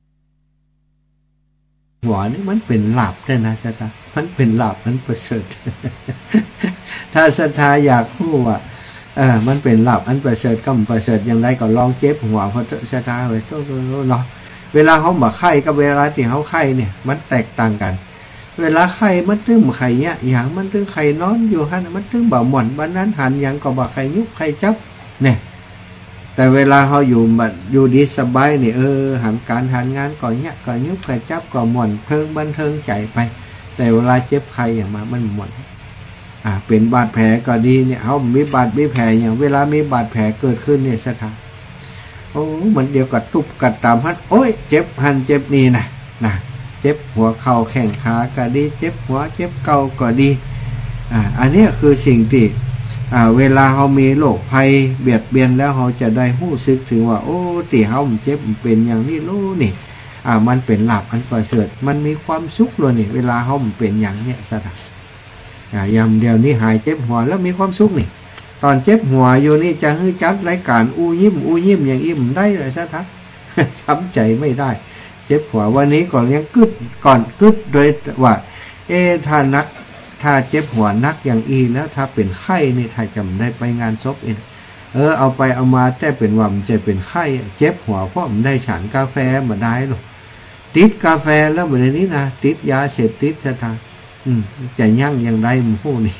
หัวนี่มันเป็นหลับได้นะสตามันเป็นหลับมันประเสริฐ ถ้าสตาอยากรู้ว่าเออมันเป็นหลับอันประเสริฐก็ประเสริฐอย่างไรก็ลองเจ็บหัวเพราะสตาไว้เนาะเวลาเขาบ่ไข้กับเวลาที่เขาไข้เนี่ยมันแตกต่างกันเวลาไข่มันตึ้งไข่เนี่ยอย่างมันตึ้งไข่นอนอยู่ฮะมันตึ้งบ่หม่อนบ้านนั้นหันอย่างก็บ่ไข่ยุบไข่จับเนี่ยแต่เวลาเขาอยู่แบบอยู่ดีสบายนี่เออหันการหันงานก่อนเนี่ยก่อนยุบไข่จับก่อนหม่อนเพิ่งบันเทิงใจไปแต่เวลาเจ็บไข่อย่างมามันหม่อนอ่าเป็นบาดแผลก็ดีเนี่ยเขามีบาดมีแผลอย่างเวลามีบาดแผลเกิดขึ้นเนี่ยสถานโอ้มันเดียวกับตุบกัดตามฮัดโอ้ยเจ็บหันเจ็บนี่นะนะเจ็บหัวเข่าแข้งขาก็ดีเจ็บหัวเจ็บเก่าก็ดีอ่าอันนี้คือสิ่งที่อ่าเวลาเขามีโรคภัยเบียดเบียนแล้วเขาจะได้รู้สึกถึงว่าโอ้ตีเขาเจ็บเป็นอย่างนี้รู้นี่อ่ามันเป็นหลับอันประเสริฐมันมีความสุขเลยนี่เวลาเขาเป็นอย่างเนี้ยสถานอ่ายามเดียวนี้หายเจ็บหัวแล้วมีความสุขนี่ตอนเจ็บหัวอยู่นี่จะให้จัดรายการอู้ยิ้มอู้ยิ้มอย่างอิ่มได้เลยสถานช้ำใจไม่ได้เจ็บหัววันนี้ก่อนยังกึดก่อนกึดโดยว่าเอถ้านักถ้าเจ็บหัวนักอย่างอีแล้วถ้าเป็นไข้นี่ถ้าจำได้ไปงานศพเองเออเอาไปเอามาแต่เป็นว่ามันจะเป็นไข้เจ็บหัวเพราะมันได้ฉันกาแฟมาได้หรอกติดกาแฟแล้วแบบนี้นะติดยาเสพติดสถานอืมจะยั่งอย่างไรมันพูดนี่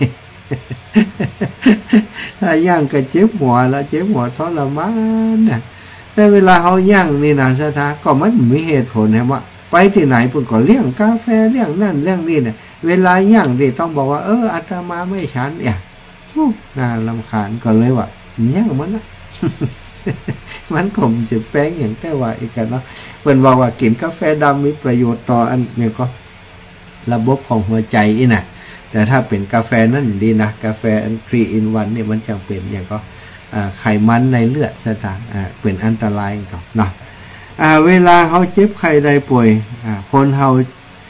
ถ้ายั่งก็เจ็บหัวแล้วเจ็บหัวทรมานเนี่ยแต่เวลาเขาย่างนี่นะสถาก็มันมีเหตุผลนะว่าไปที่ไหนปุ่นก็เลี้ยงกาแฟเลี้ยงนั่นเลี้ยงนี่เนี่ยเวลาย่างดิต้องบอกว่าเอออาตมาไม่ฉันเนี่ยน่ารำคาญก็เลยว่าย่างมันนะ มันคงจะแป้งอย่างแต่ว่าอีกกันเนาะเพิ่นบอกว่ากินกาแฟดำมีประโยชน์ต่ออันเนี่ยก็ระบบของหัวใจอีน่ะแต่ถ้าเป็นกาแฟนั่นดีนะกาแฟอันทรีอินวันเนี่ยมันจะเป็นอย่างก็ไขมันในเลือดสถานเป็นอันตรายก่อนเนาะเวลาเขาเจ็บไข้ได้ป่วยคนเขา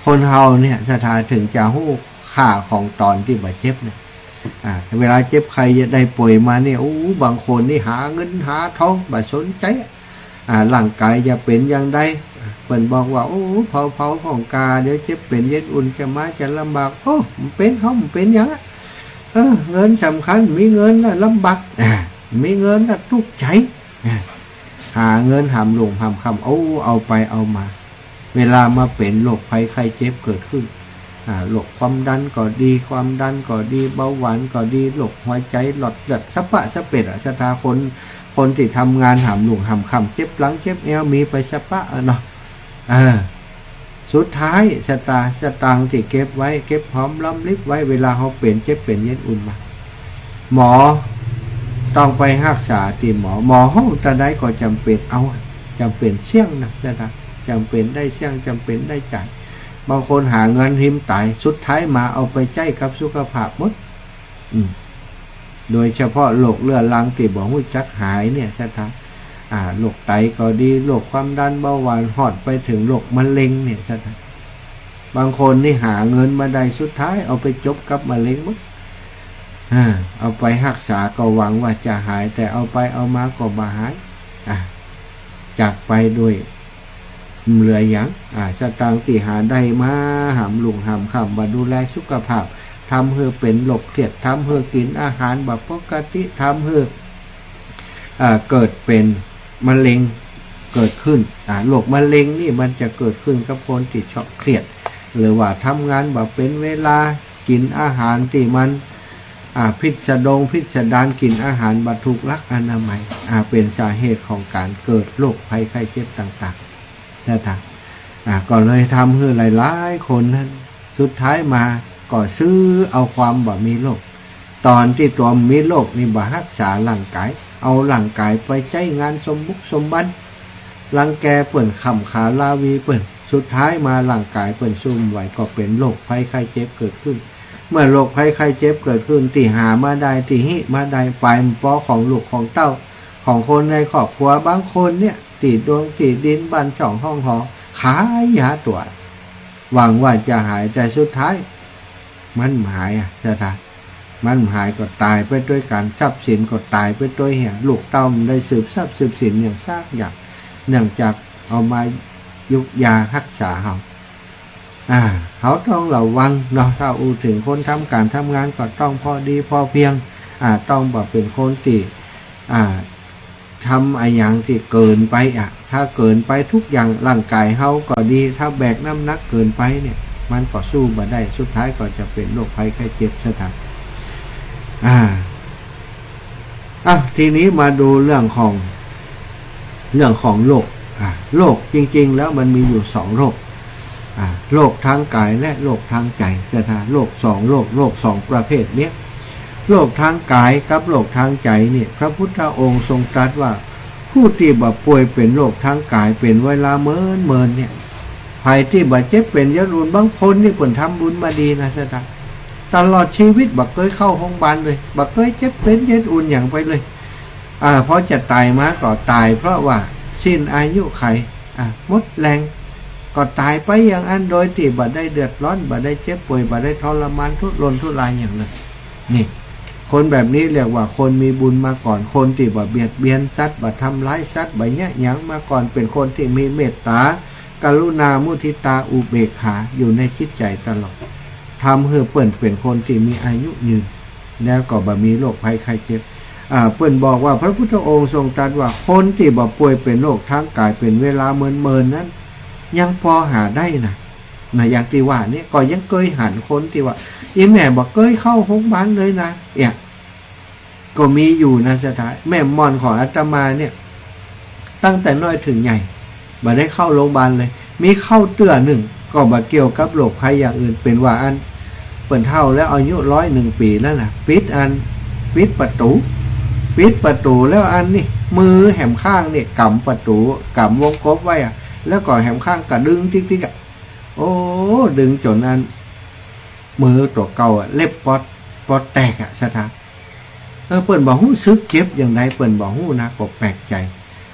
คนเฮาเนี่ยสถาถึงจะหู้ค่าของตอนที่บาดเจ็บเนี่ยอ่าเวลาเจ็บใครจะได้ป่วยมาเนี่ยโอ้บางคนนี่หาเงินหาทองบ่สนใจอ่าร่างกายจะเป็นอย่างใดเพิ่นบอกว่าโอ้เผาเผาของกาเดี๋ยวเจ็บเป็นเย็ดอุ่นจะมาจะลำบากโอ้มันเป็นเขามันเป็นอย่างนั้นเออเงินสำคัญมีเงินน่ะลำบากอ่ามีเงินน่ะทุกข์ใจหาเงินหามหลงหามคำเอาเอาไปเอามาเวลามาเป็นโรคภัยไข้เจ็บเกิดขึ้นอ่าโรคความดันก็ดีความดันก็ดีเบาหวานก็ดีโรคหัวใจหลอดเลือดสะปะสะเป็ดอ่ะสตาคนคนที่ทำงานหามหลงหามคำเจ็บหลังเจ็บแอวมีไปสะปะเนาะอ่าสุดท้ายสตาสตางค์ที่เก็บไว้เก็บหอมล้ำลิบไว้เวลาเขาเป็นเจ็บเป็นเย็นอุ่นมาหมอต้องไปรักษาที่หมอหมอห้องตาได้ก็จำเป็นเอาจำเป็นเสี่ยงนะสตาจำเป็นได้เสี่ยงจำเป็นได้จ่ายบางคนหาเงินหิมตายสุดท้ายมาเอาไปใจกับสุขภาพหมดอืมโดยเฉพาะโรคเรื้อรังที่บอกว่าจักหายเนี่ยสตาอ่าโรคไตก็ดีโรคความดันเบาหวานหอดไปถึงโรคมะเร็งเนี่ยสตาบางคนนี่หาเงินมาได้สุดท้ายเอาไปจบกับมะเร็งหมดอ่าเอาไปรักษาก็หวังว่าจะหายแต่เอาไปเอามาก็บ่หายอ่าจากไปด้วยเหลืออย่างอ่าสตางค์ที่หาได้มาหามหลุงหามคำมาดูแลสุขภาพทำให้เป็นโรคเครียดทำให้กินอาหารแบบปกติทำให้อ่าเกิดเป็นมะเร็งเกิดขึ้นอ่าโรคมะเร็งนี่มันจะเกิดขึ้นกับคนที่ชอบเครียดหรือว่าทำงานแบบเป็นเวลากินอาหารที่มันอ่าพิษดงพิษดารกินอาหารบัถูกลักอนามัยอ่าเป็นสาเหตุของการเกิดโรคภัยไข้เจ็บต่างๆนั่นท่านอ่าก็เลยทำให้หลายๆคนนั้นสุดท้ายมาก็ซื้อเอาความบ่มีโรคตอนที่ตัวมีโรคนี่บ่รักษาร่างกายเอาร่างกายไปใช้งานสมบุกสมบันรังแกเปิ่นขำขาลาวีเปิ่นสุดท้ายมาร่างกายเปิ่นซุ่มไหวก็เป็นโรคภัยไข้เจ็บเกิดขึ้นเมื่อโรคภัยไข้เจ็บเกิดขึ้นที่หามาได้ที่หิมาได้ไปปอของลูกของเต้าของคนในครอบครัวบางคนเนี่ยติดดวงติดดินบ้านช่องห้องหอขายยาตัวหวังว่าจะหายแต่สุดท้ายมันหายอ่ะจะทามันหายก็ตายไปด้วยการทรัพย์สินก็ตายไปด้วยเหี้ยลูกเต้าได้สืบทรัพย์สืบสินอย่างซากอย่างเนื่องจากเอามายุกยารักษาเขาอ่าเขาต้องระวังเนาะถ้าอูถึงคนทำการทำงานก็ต้องพอดีพอเพียงอ่าต้องแบบเป็นคนที่อ่าทำอะไรอย่างที่เกินไปอ่ะถ้าเกินไปทุกอย่างร่างกายเขาก็ดีถ้าแบกน้ำหนักเกินไปเนี่ยมันก็สู้มาได้สุดท้ายก็จะเป็นโรคภัยไข้เจ็บซะทันอ่าอ่ะทีนี้มาดูเรื่องของเรื่องของโรคอ่าโรคจริงๆแล้วมันมีอยู่สองโรคอ่าโรคทางกายและโรคทางใจซะทันโรคสองโรคโรคสองประเภทเนี้ยโรคทางกายกับโรคทางใจเนี่ยพระพุทธองค์ทรงตรัสว่าผู้ที่บาดป่วยเป็นโรคทางกายเป็นเวลาเมินเมินเนี่ยภัยที่บาดเจ็บเป็นยะรุนบางคนนี่ผลทำบุญมาดีนะซะทันตลอดชีวิตบักเคยเข้าโรงพยาบาลเลยบักเคยเจ็บเป็นเย็นอุ่นอย่างไปเลยอ่าพอจะตายมาก็ตายเพราะว่าสิ้นอายุไขอ่าหมดแรงก็ตายไปอย่างอันโดยที่บัดได้เดือดร้อนบัดได้เจ็บป่วยบัดได้ทรมานทุรนทุรายอย่างนั้นนี่คนแบบนี้เรียกว่าคนมีบุญมาก่อนคนที่บ่เบียดเบียนสัตว์บ่ทำร้ายสัตว์บ่แยะหยังมาก่อนเป็นคนที่มีเมตตากรุณามุทิตาอุเบกขาอยู่ในจิตใจตลอดทำให้เปิ้นเป็นคนที่มีอายุยืนแล้วก็บ่มีโรคภัยไข้เจ็บอ่าเปิ้นบอกว่าพระพุทธองค์ทรงตรัสว่าคนที่บ่ป่วยเป็นโรคทางกายเป็นเวลาเมินๆนั้นยังพอหาได้นะนะอย่างที่ว่านี่ก็ยังเคยหันคนที่ว่าอีแม่บ่เคยเข้าโรงพยาบาลเลยนะเนี่ยก็มีอยู่นะสถานแม่มอนของอาตมาเนี่ยตั้งแต่น้อยถึงใหญ่บ่ได้เข้าโรงพยาบาลเลยมีเข้าเตื้อหนึ่งก็บ่เกี่ยวกับโรคภัยอย่างอื่นเป็นว่าอันเปิ่นเท่าแล้วอายุร้อยหนึ่งปีแล้วนะปิดอันปิดประตูปิดประตูแล้วอันนี่มือแหมข้างเนี่ยกำประตูกำวงกบไว้อะแล้วก็แหมข้างก็ดึงติ๊กๆอ่ะโอ้ดึงจนอันมือตัวเก่าอ่ะเล็บปอดปอดแตกอ่ะสถานเออเปิ่นบอกหู้ซึกเก็บอย่างไรเปิ่นบอกหู้นะก็แปลกใจ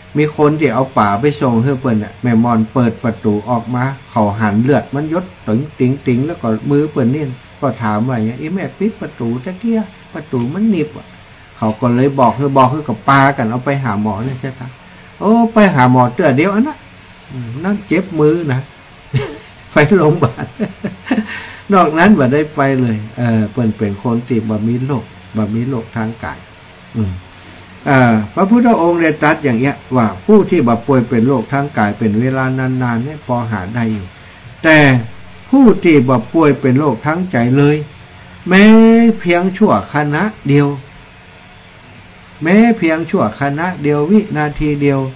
มีคนที่เอาป่าไปส่งเฮือเปิ้นน่ะแม่มอนเปิดประตูออกมาเขาหันเลือดมันยดตึงติ๋งติ๋งแล้วก็มือเปิ้นนี่ก็ถามว่าอย่างอีแม่ปิดประตูตะเกียประตูมันหนีบเขาก็เลยบอกเฮือบอกเฮือกับปากันเอาไปหาหมอเนี่ยใช่ไหมโอ้ไปหาหมอเตื้อเดียวอันนั้นนั่นเจ็บมือนะไปโรงพยาบาลนอกนั้นบ่ได้ไปเลยเออเปิ้นเป็นคนที่บ่มีโรคบ่มีโรคทางกายอืมอ่าพระพุทธองค์ได้ตรัสอย่างเงี้ยว่าผู้ที่บ่ป่วยเป็นโรคทางกายเป็นเวลานานๆเนี่ยพอหาได้อยู่แต่ผู้ที่บ่ป่วยเป็นโรคทางใจเลยแม้เพียงชั่วขณะเดียวแม้เพียงชั่วขณะเดียววินาทีเดียว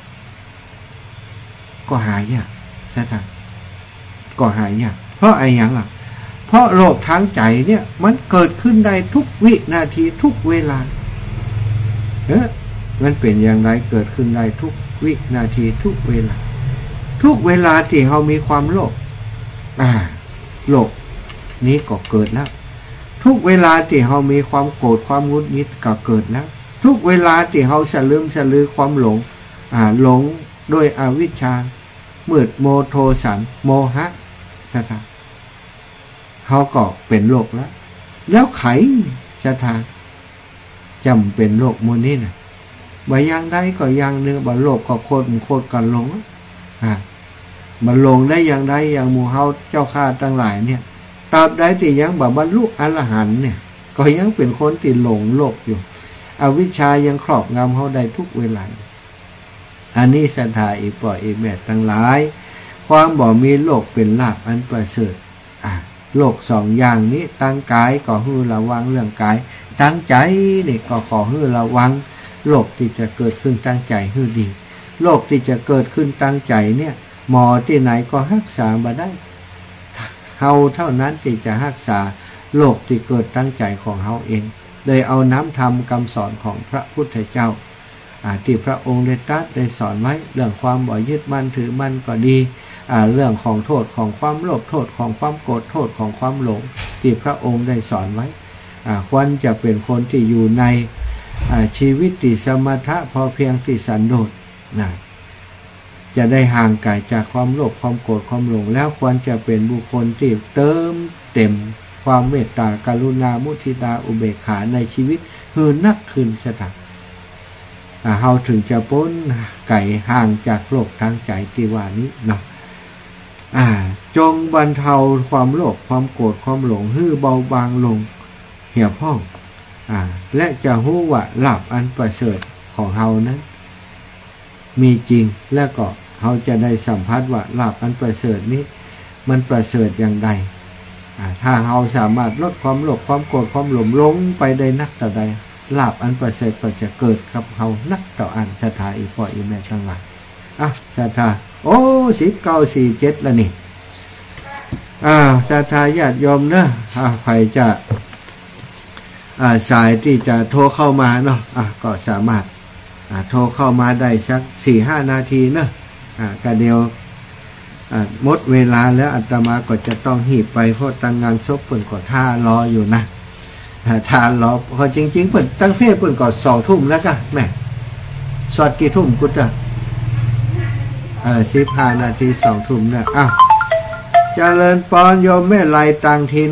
ก็หายยากใช่ไหมก็หายยากเพราะไอ้ยังอ่ะเพราะโรคทางใจเนี่ยมันเกิดขึ้นได้ทุกวินาทีทุกเวลาเอ๊ะมันเป็นอย่างไรเกิดขึ้นได้ทุกวินาทีทุกเวลาทุกเวลาที่เรามีความโลภอ่าโลภนี้ก็เกิดแล้วทุกเวลาที่เรามีความโกรธความงุนงิดก็เกิดแล้วทุกเวลาที่เราสลืมสลือความหลงอ่าหลงด้วยอวิชชามืดโมโทสันโมหะสถาเขาก็เป็นโรคแล้วแล้วไขสถาจำเป็นโรคมูลนี้นะบ่ยังได้ก็ยังเนื้อบ่โรคก็โคตรโคตรกันหลงอ่าบ่หลงได้อย่างใดอย่างหมู่เฮาเจ้าข้าทั้งหลายเนี่ยตราบใดที่ยังบ่บรรลุอรหันต์เนี่ยก็ยังเป็นคนที่หลงโลกอยู่อวิชชายังครอบงำเฮาได้ทุกเวลาอันนี้ศรัทธาอีกป่ออีกแม่ทั้งหลายความบ่มีโลกเป็นลาภอันประเสริฐอ่ะโลกสองอย่างนี้ตั้งกายก็ให้ระวังเรื่องกายตั้งใจนี่ก็ขอให้ระวังโลกที่จะเกิดขึ้นตั้งใจให้ดีโลกที่จะเกิดขึ้นตั้งใจเนี่ยหมอที่ไหนก็รักษาบ่ได้เฮาเท่านั้นที่จะรักษาโลกที่เกิดตั้งใจของเฮาเองเลยเอาน้ำธรรมคำสอนของพระพุทธเจ้าที่พระองค์ได้ตรัสได้สอนไว้เรื่องความบ่ยึดมั่นถือมั่นก็ดีเรื่องของโทษของความโลภโทษของความโกรธโทษของความหลงที่พระองค์ได้สอนไว้ควรจะเป็นคนที่อยู่ในชีวิตที่สมถะพอเพียงที่สันโดษนะจะได้ห่างไกลจากความโลภความโกรธความหลงแล้วควรจะเป็นบุคคลที่เติมเต็มความเมตตากรุณามุทิตาอุเบกขาในชีวิตให้นักขึ้นสถานเฮาถึงจะพ้นไก่ห่างจากโลกทางใจที่ว่านี้เนาะอ่าจงบรรเทาความโลภความโกรธความหลงให้เบาบางลงเหี่ยวพ่องอ่าและจะรู้ว่าลาภอันประเสริฐของเฮานั้นมีจริงและก็เฮาจะได้สัมผัสว่าลาภอันประเสริฐนี้มันประเสริฐอย่างใดอ่าถ้าเฮาสามารถลดความโลภความโกรธความหลงลงไปได้นักต่อใดลาภอันประเสริฐก็จะเกิดกับเฮานักต่ออันศรัทธาอีพ่ออีแม่ทั้งหลายอ่ะศรัทธาโอ้สิบเก้าสี่เจ็ดแล้วนี่อ่าศรัทธาญาติโยมเนอะอ่าใครจะอ่าสายที่จะโทรเข้ามาเนาะอ่ะก็สามารถอ่าโทรเข้ามาได้สักสี่ห้านาทีเนอะอ่าก็เดียวอ่าหมดเวลาแล้วอาตมาก็จะต้องหีบไปเพราะตั้งงานศพเปิ่นก็ท่ารออยู่นะทานรอพอจริงๆเปิ่นตั้งเพศเปิ่นก็สองทุ่มแล้วก็แม่สอดกี่ทุ่มกุฏะเออสิบห้านาทีสองทุ่มเนี่ยอ้าวเจริญปอนโยมแม่ไรต่างถิ่น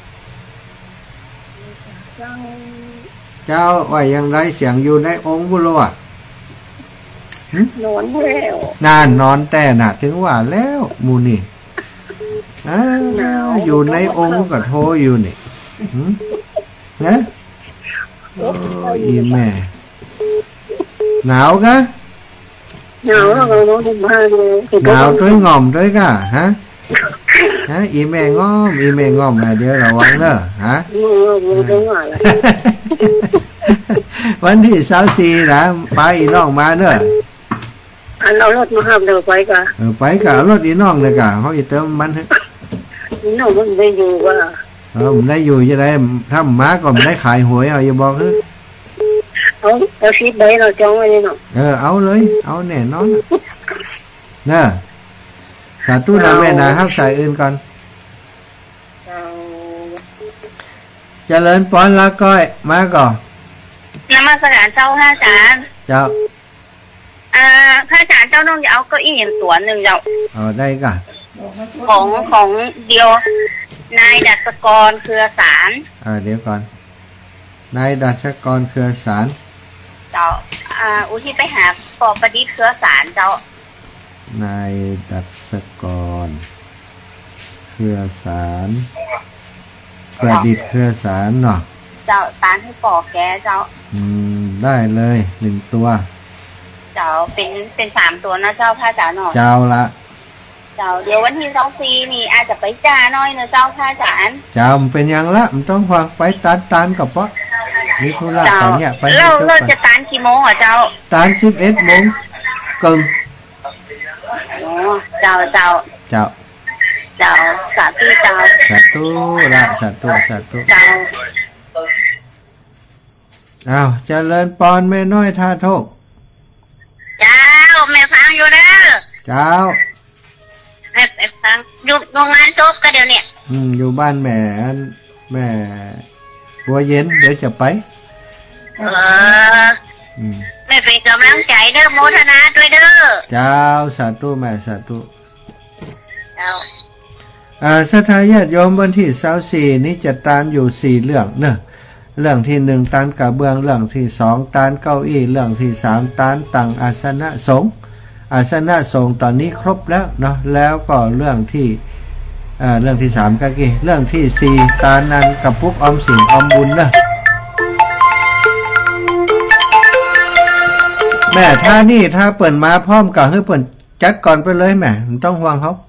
เจ้าว่ายังไรเสียงอยู่ในองค์บุรุษนอนแล้วนานนอนแต่น่ะถึงว่าแล้วมูนี่อ่าอยู่ในองค์ก็โทรอยู่นี่นะโอ้ยแม่หนาวกะหนาวแล้วก็นอนบ้านเลยหนาวด้วยง่อมด้วยกะฮะฮะอีแม่ง่อมอีแม่ง่อมมาเดี๋ยวระวังเนอะฮะวันที่สามสี่นะไปอีน้องมาเนอะอันเอารถมาขับเดินไปกะเออไปกะรถอีน้องเลยกะเขาจะเติมมันฮะอีน้องมันได้อยู่กะเออมันได้อยู่จะได้ถ้าม้าก็มันได้ขายหวยเอาอย่าบอกเฮ้ยเอาเอาชีพใบเราจองไว้เลยเนาะเออเอาเลยเอาแน่นอนเนอะสาธุนะแม่นะครับสายอื่นก่อนเจริญปอนละก้อยมาก่อนนมัสการเจ้าค่ะอาจารย์เจ้าออ่าพระอาจารย์เจ้าน้องจะเอาเก้าอี้อย่างตัวหนึ่งเจ้าเอาได้ก่ะของของเดียวนายดัชกรเครือสารอ่าเดี๋ยวก่อนนายดัชกรเครือสารเจ้าอ่าอุทิศไปหาปอประดิษฐ์เครือสารเจ้านายดัชกรเครือสารประดิษฐ์เครือสารเนาะเจ้าตานให้ปอแกเจ้าอืมได้เลยหนึ่งตัวเจ้าเป็นเป็นสามตัวนะเจ้าพระอาจารย์เนาะเจ้าละเจ้าเดี๋ยววันที่สองสี่นี่อาจจะไปจ้าน้อยนะเจ้าพระอาจารย์เจ้าเป็นยังละมันต้องฟังไปตานตานกับปะนี่ธุระตอนเนี้ยไปเราเราจะตานกี่โมงเหรอเจ้าตานสิบเอ็ดโมงกึ่งโอ้เจ้าเจ้าเจ้าเจ้าสาธุเจ้าสาธุละสาธุสาธุเจ้าอ้าวเจริญปอนแม่น้อยท่าโทกเจ้าแม่ฟังอยู่เด้อเจ้าแม่ฟังอยู่โรงงานจบก็เดี๋ยวนี้อืมอยู่บ้านแม่แม่บัวเย็นเดี๋ยวจะไปเอออืมแม่เป็นกำลังใจเด้อโมทนาด้วยเด้อเจ้าสาธุแม่สาธุเจ้าอ่าสถาญาติโยมวันที่ยี่สิบสี่นี้จะตานอยู่สี่เรื่องเนอะเรื่องที่หนึ่งตานกระเบื้องเรื่องที่สองตานเก้าอี้เรื่องที่สามตานตั้งอาสนะสงฆ์อาสนะสงฆ์ตอนนี้ครบแล้วเนาะแล้วก็เรื่องที่อ่าเรื่องที่สามก็กี่เรื่องที่สี่ตานันกับปุกออมสินออมบุญนะแม่ถ้านี่ถ้าเปิ่นมาพร้อมกับให้เปิ่นจัดก่อนไปเลยแม่ไม่ต้องห่วงเขา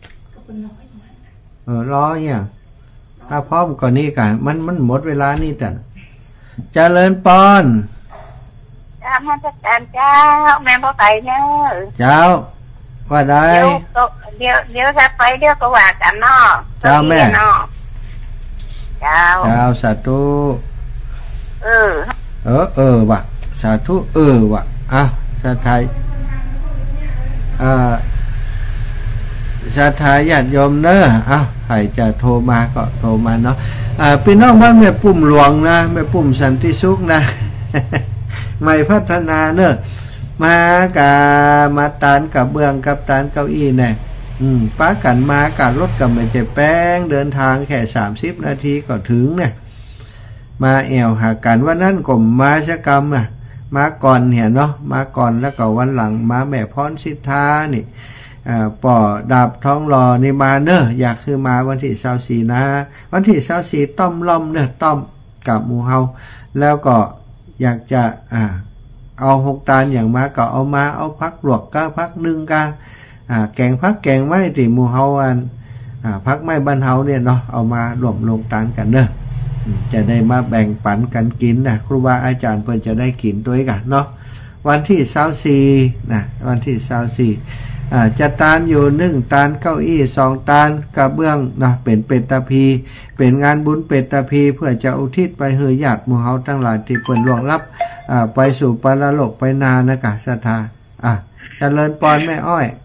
เออรอเนี่ยถ้าพร้อมก่อนนี้กันมันมันหมดเวลานี่แต่เจริญปอนจ้าแม่จัดการเจ้าแม่พ่อไปเนาะเจ้าว่าได้เดี๋ยวเดี๋ยวเดี๋ยวถ้าไปเดี๋ยวก็ว่ากันเนาะเจ้าแม่เนาะเจ้าเจ้าสาธุเออเออเออว่ะสาธุเออว่ะอ่ะชาไทยอ่าชาไทยญาติโยมเนอะอ้าวใครจะโทรมาก็โทรมาเนาะอ่าพี่น้องบ้านแม่ปุ่มหลวงนะแม่ปุ่มสันติสุขนะ ไม่พัฒนาเนอะมากามาตานกับเบื้องกับตานเก้าอี้เนี่ยอืมป้ากันมาการรถกับไม่เจ็บแป้งเดินทางแค่สามสิบนาทีก็ถึงเนี่ยมาแอวหากันว่านั่นกลมมาชกรรมน่ะมาก่อนเห็นเนาะมาก่อนแล้วก็วันหลังมาแม่พรสิทธานี่อ่าป่อดาบท้องรอนี่มาเนอะอยากคือมาวันที่ยี่สิบสี่นะวันที่ยี่สิบสี่ต้อมล่อมเนอะต้อมกับหมู่เฮาแล้วก็อยากจะอ่าเอาหกตาลอย่างมาก็เอามาเอาพักหลวกก็พักหนึ่งกาอ่าแกงพักแกงไม้ที่หมู่เฮาอันอ่าพักไม้บ้านเฮาเนี่ยเนาะเอามารวมลงตาลกันเนอะจะได้มาแบ่งปันกันกินนะครูบาอาจารย์เพื่อจะได้กินด้วยกันเนาะวันที่ยี่สิบสี่นะวันที่ยี่สิบสี่อ่าจะตานอยู่หนึ่งตานเก้าอี้สองตานกระเบื้องนะเป็นเป็ดตะพีเป็นงานบุญเป็ดตะพีเพื่อจะอุทิศไปเฮือญาติหมู่เฮาทั้งหลายที่เพิ่นล่วงลับอ่าไปสู่ปรโลกไปนานะกะศรัทธาอ่ะเจริญปอนแม่อ้อย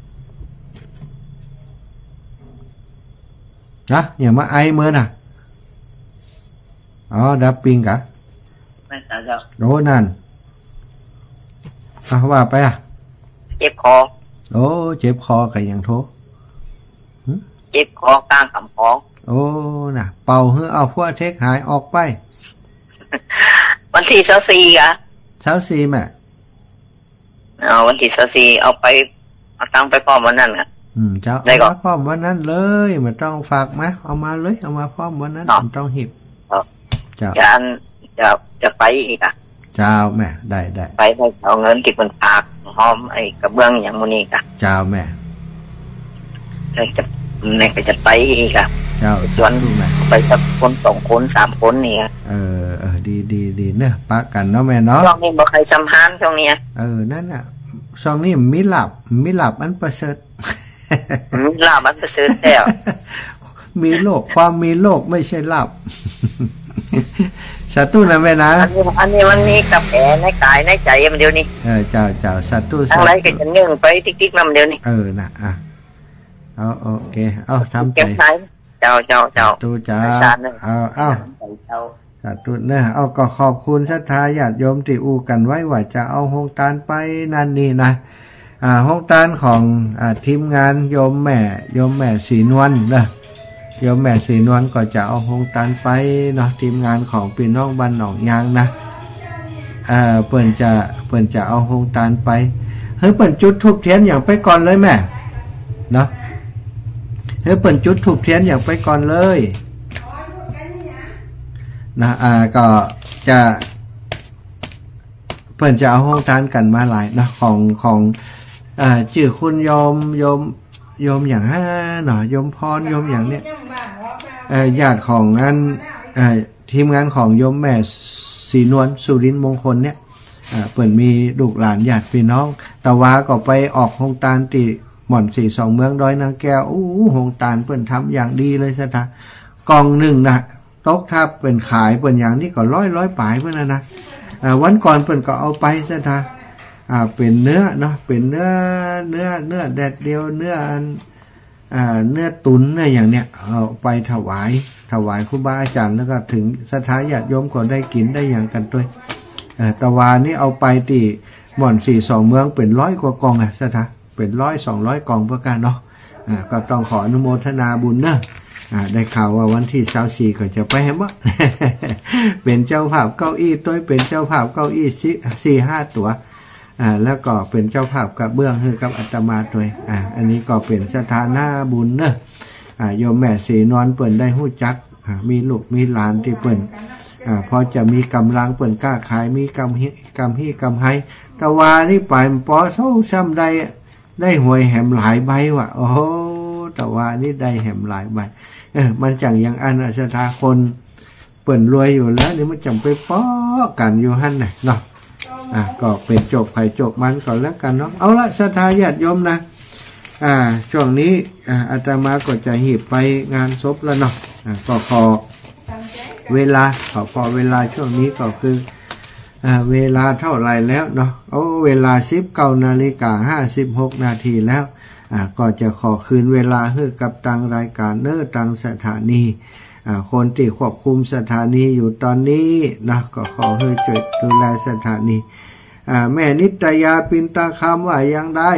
นะอย่ามาไอเมื่อน่ะอ๋อดับปิงกะไม่ตาเจ้าโอ้นั่นอ่ะว่าไปอ่ะเจ็บคอโอ้เจ็บคอกันอย่างโทเจ็บคอกลางคำของโอ้น่ะเป่าเฮือเอาพวกเทคหายออกไปวันที่ยี่สิบสี่อ่ะยี่สิบสี่แม่เอาวันที่ยี่สิบสี่เอาไปเอาตังไปพร้อมวันนั้นอ่ะอืมเจ้าเอามาพร้อมวันนั้นเลยไม่ต้องฝากมาเอามาเลยเอามาพร้อมวันนั้นไม่ต้องหิบเจ้าจะจะจะไปอีกอ่ะเจ้าแม่ได้ได้ไปไปเอาเงินที่คนฝากหอมไอ้กระเบื้องอย่างมูนี่กะเจ้าแม่จะแม่ก็จะไปอีกอ่ะเจ้าส่วนไปสักคนสองคนสามคนนี่เออเออดีดีดีเนอะปะกันเนาะแม่เนาะช่วงนี้บ่ใครสัมภาษณ์ช่วงนี้เออนั่นอ่ะช่วงนี้มีหลับมีหลับอันประเสริฐมีหลับอันประเสริฐแล้วมีโลกความมีโลกไม่ใช่หลับสัตว์นะแม่นะอันนี้อันนี้มันมีกับแผลในกายในใจมันเดียวนี้เออเจ้าเจ้าสัตว์อะไรก็จะนึ่งไปติ๊กๆมันเดียวนี้เออนะอ่ะเอาโอเคเอาทำใจเจ้าเจ้าเจ้าตู้จ้าเอาเอาสาธุเนอะเอาก็ขอบคุณศรัทธาญาติโยมที่อูกันไว้ว่าจะเอาโฮงตานไปนั่นนี่นะอ่าโฮงตานของอ่าทีมงานโยมแม่โยมแม่ศรีนวลเนอะโยมแม่ศรีนวลก็จะเอาโฮงตานไปเนาะทีมงานของพี่น้องบ้านหนองยางนะเอ่อเปิ้นจะเปิ้นจะเอาโฮงตานไปเฮ้ยเปิ้นจุดธูปเทียนอย่างไปก่อนเลยแม่เนาะเฮ้ยเปิ้นจุดธูปเทียนอย่างไปก่อนเลยนะอ่าก็จะเปิ้นจะเอาโฮงตานกันมาหลายนะของของอ่าชื่อคุณโยมโยมโยมอย่างห้าเนาะโยมพรโยมอย่างเนี้ยเอ่อญาติของงานเอ่อทีมงานของโยมแม่ศรีนวลสุรินทร์มงคลเนี่ยอ่าเปิ้นมีลูกหลานญาติพี่น้องตะวาก็ไปออกโฮงตานที่หม่อนสี่สองเมืองดอยนางแก้วอู้โฮงตานเปิ้นทำอย่างดีเลยซะท่ากองหนึ่งนะตกทับเป็นขายเปิ้นอย่างนี้ก็ร้อยร้อยปลายเพิ่นนะนะอ่าวันก่อนเปิ้นก็เอาไปซะท่าอ่าเป็นเนื้อเนาะเป็นเนื้อเนื้อเนื้อแดดเดียวเนื้ออันอ่าเนื้อตุ๋นเนื้ออย่างเนี้ยเอาไปถวายถวายครูบาอาจารย์แล้วก็ถึงศรัทธาญาติโยมก็ได้กินได้อย่างกันด้วยอ่าตะวานี่เอาไปที่หม่อนสี่สองเมืองเป็นร้อยกว่ากองอ่ะศรัทธาเป็นร้อยสองร้อยกองประการเนาะอ่าก็ต้องขออนุโมทนาบุญเนอะอ่าได้ข่าวว่าวันที่ยี่สิบสี่ก็จะไปแฮมะ เป็นเจ้าภาพเก้าอี้ต้วยเป็นเจ้าภาพเก้าอี้สี่ห้าตัวอ่าแล้วก็เป็นเจ้าภาพกระเบื้องให้กับอาตมาด้วยอ่าอันนี้ก็เป็นสถานะบุญเนอะอ่าโยมแม่ศรีนวลเปิ่นได้ฮู้จักอ่ามีลูกมีหลานที่เปิ่นอ่าพอจะมีกำลังเปิ่นกล้าขายมีกำฮิกำฮิกำไฮตะวานี่ไปปอโซ่ซ้ำได้ได้หวยแหมหลายใบว่ะโอ้ตะวานี่ได้แหมหลายใบเออมันจังอย่างอันศรัทธาคนเปิ่นรวยอยู่แล้วนี่มันจังไปป้อกันอยู่หั่นน่ะเนาะอ่ะก็เป็นจบไผ่จบมันก่อนแล้วกันเนาะเอาละศรัทธาญาติโยมนะอ่าช่วงนี้อ่าอาตมาก็จะหีบไปงานศพแล้วเนาะอ่าก็ขอเวลาขอพอเวลาช่วงนี้ก็คืออ่าเวลาเท่าไรแล้วเนาะโอ้เวลาสิบเก้านาฬิกาห้าสิบหกนาทีแล้วอ่าก็จะขอคืนเวลาให้กับทางรายการเนอร์ทางสถานีอ่าคนที่ควบคุมสถานีอยู่ตอนนี้นะก็ขอให้ช่วยดูแลสถานีอ่าแม่นิตยาปินตาคำว่ายังได้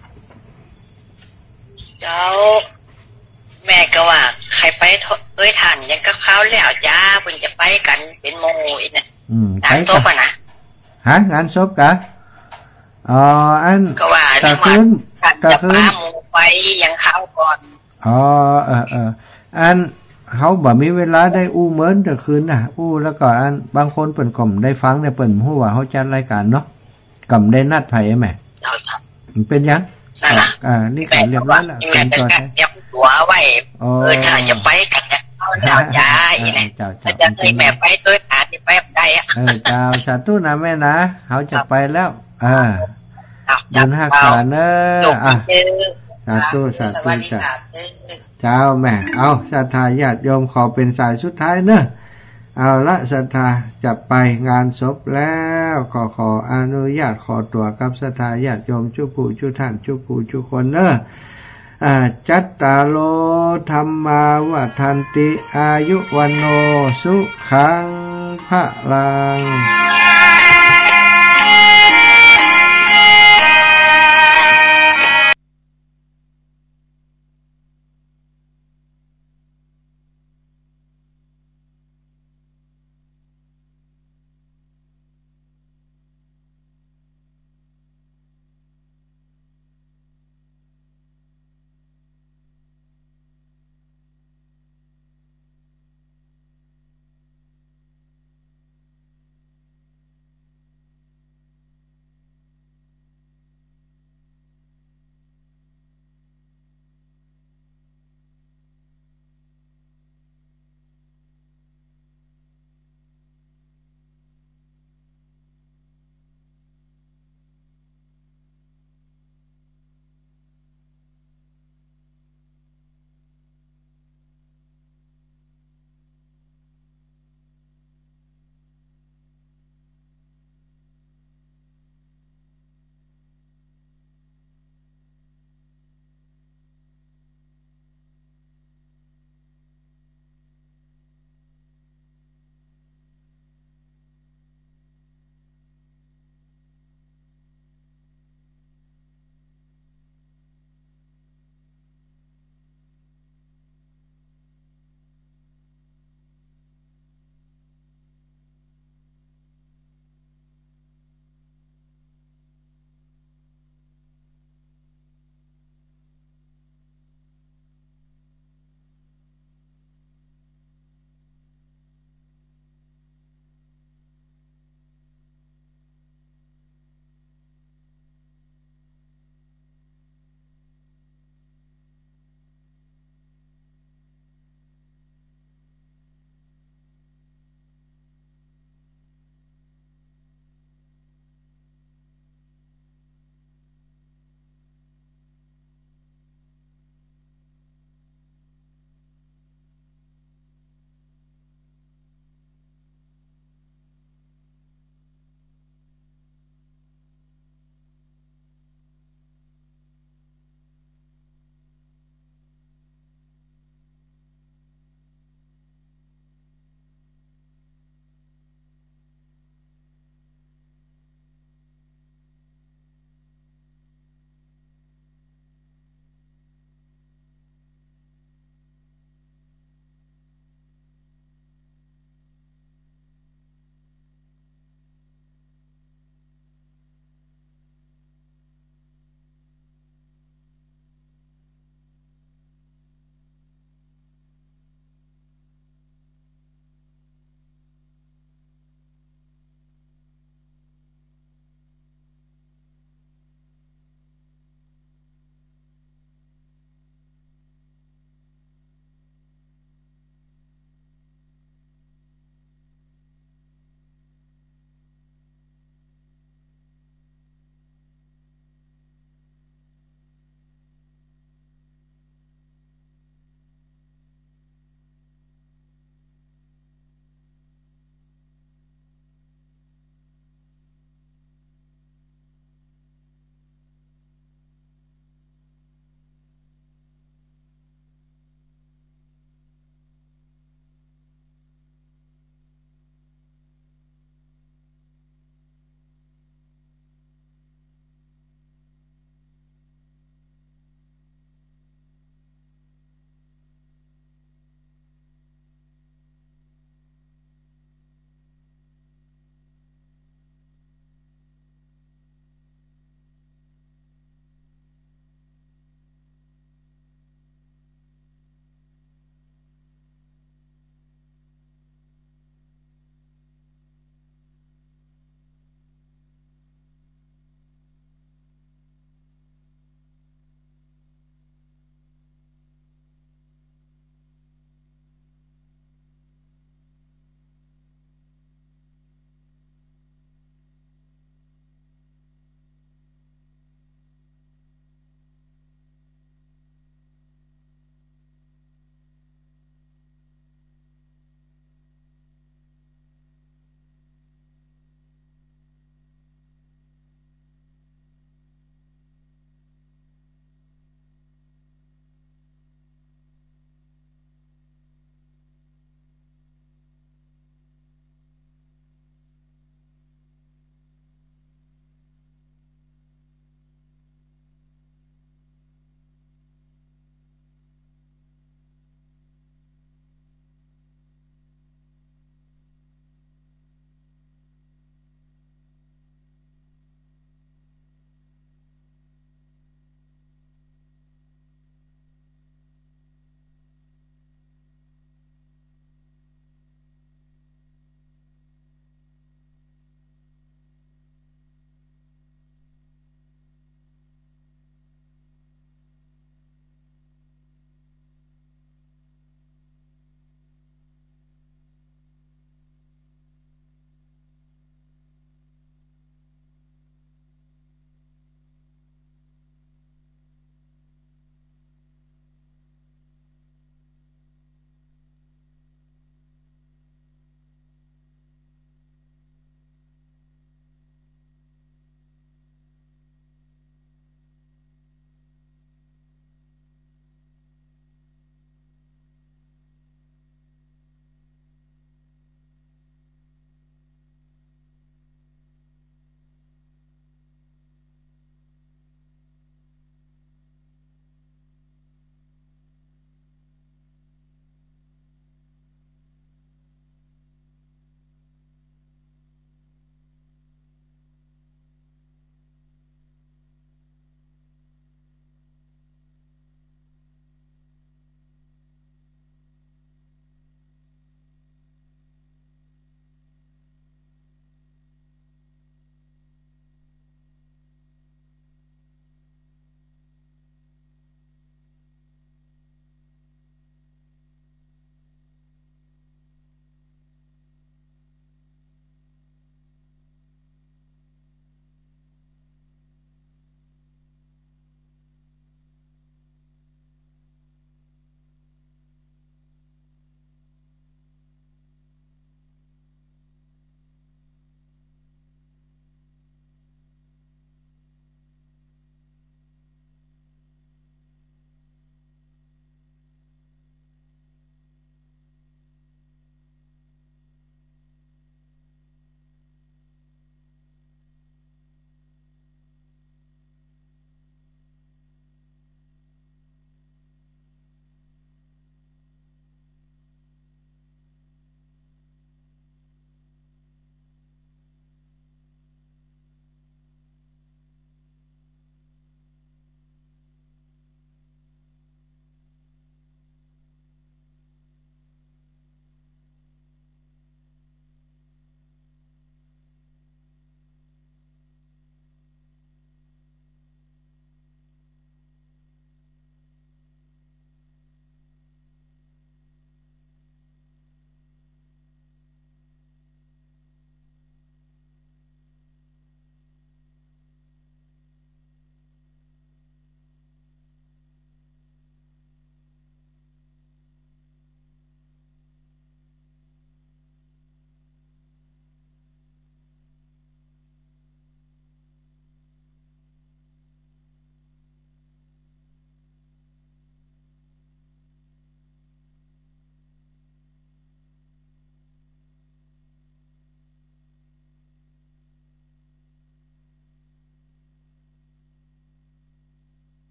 เจ้าแม่ก็ว่าใครไปเอ้ยทันยังก็เข้าแล้วจ้าเพิ่นจะไปกันเป็นโมอีกเนี่ยงานศพอ่ะนะฮะงานศพกะอ๋ออันก็ว่าตะคืนตะคืนไปยังเข้าก่อนอ๋อเออเอออันเขาบ่มีเวลาได้อู้เหมือนตะคืนน่ะอู้แล้วก็อันบางคนเปิ่นก็ได้ฟังเนี่ยเปิ่นฮู้ว่าเขาจัดรายการเนาะก็ได้นัดไผแม่มันเป็นยังอ่านี่ก็เรียบร้อยแล้วเป็นตัวเตรียมตัวไว้เออถ้าจะไปกันเนี่ยเอาเจ้าจ้าอีเนี่ยถ้าจะให้แม่ไปด้วยอาจจะไปได้อ่ะเออเจ้าสาธุนะแม่นะเขาจะไปแล้วอ่าบุญฮักษาเนอะอ่ะสาธุสาธุจ้าเจ้าแม่เอาศรัทธาญาติโยมขอเป็นสายสุดท้ายเนอะเอาละศรัทธาจะไปงานศพแล้วขอขออนุญาตขอตัวกับศรัทธาญาติโยมชุผู้ชุท่านชุผู้ชุคนเนอะอ่าจัตตาโลธรรมาวัฏันติอายุวันโนสุขังพะลัง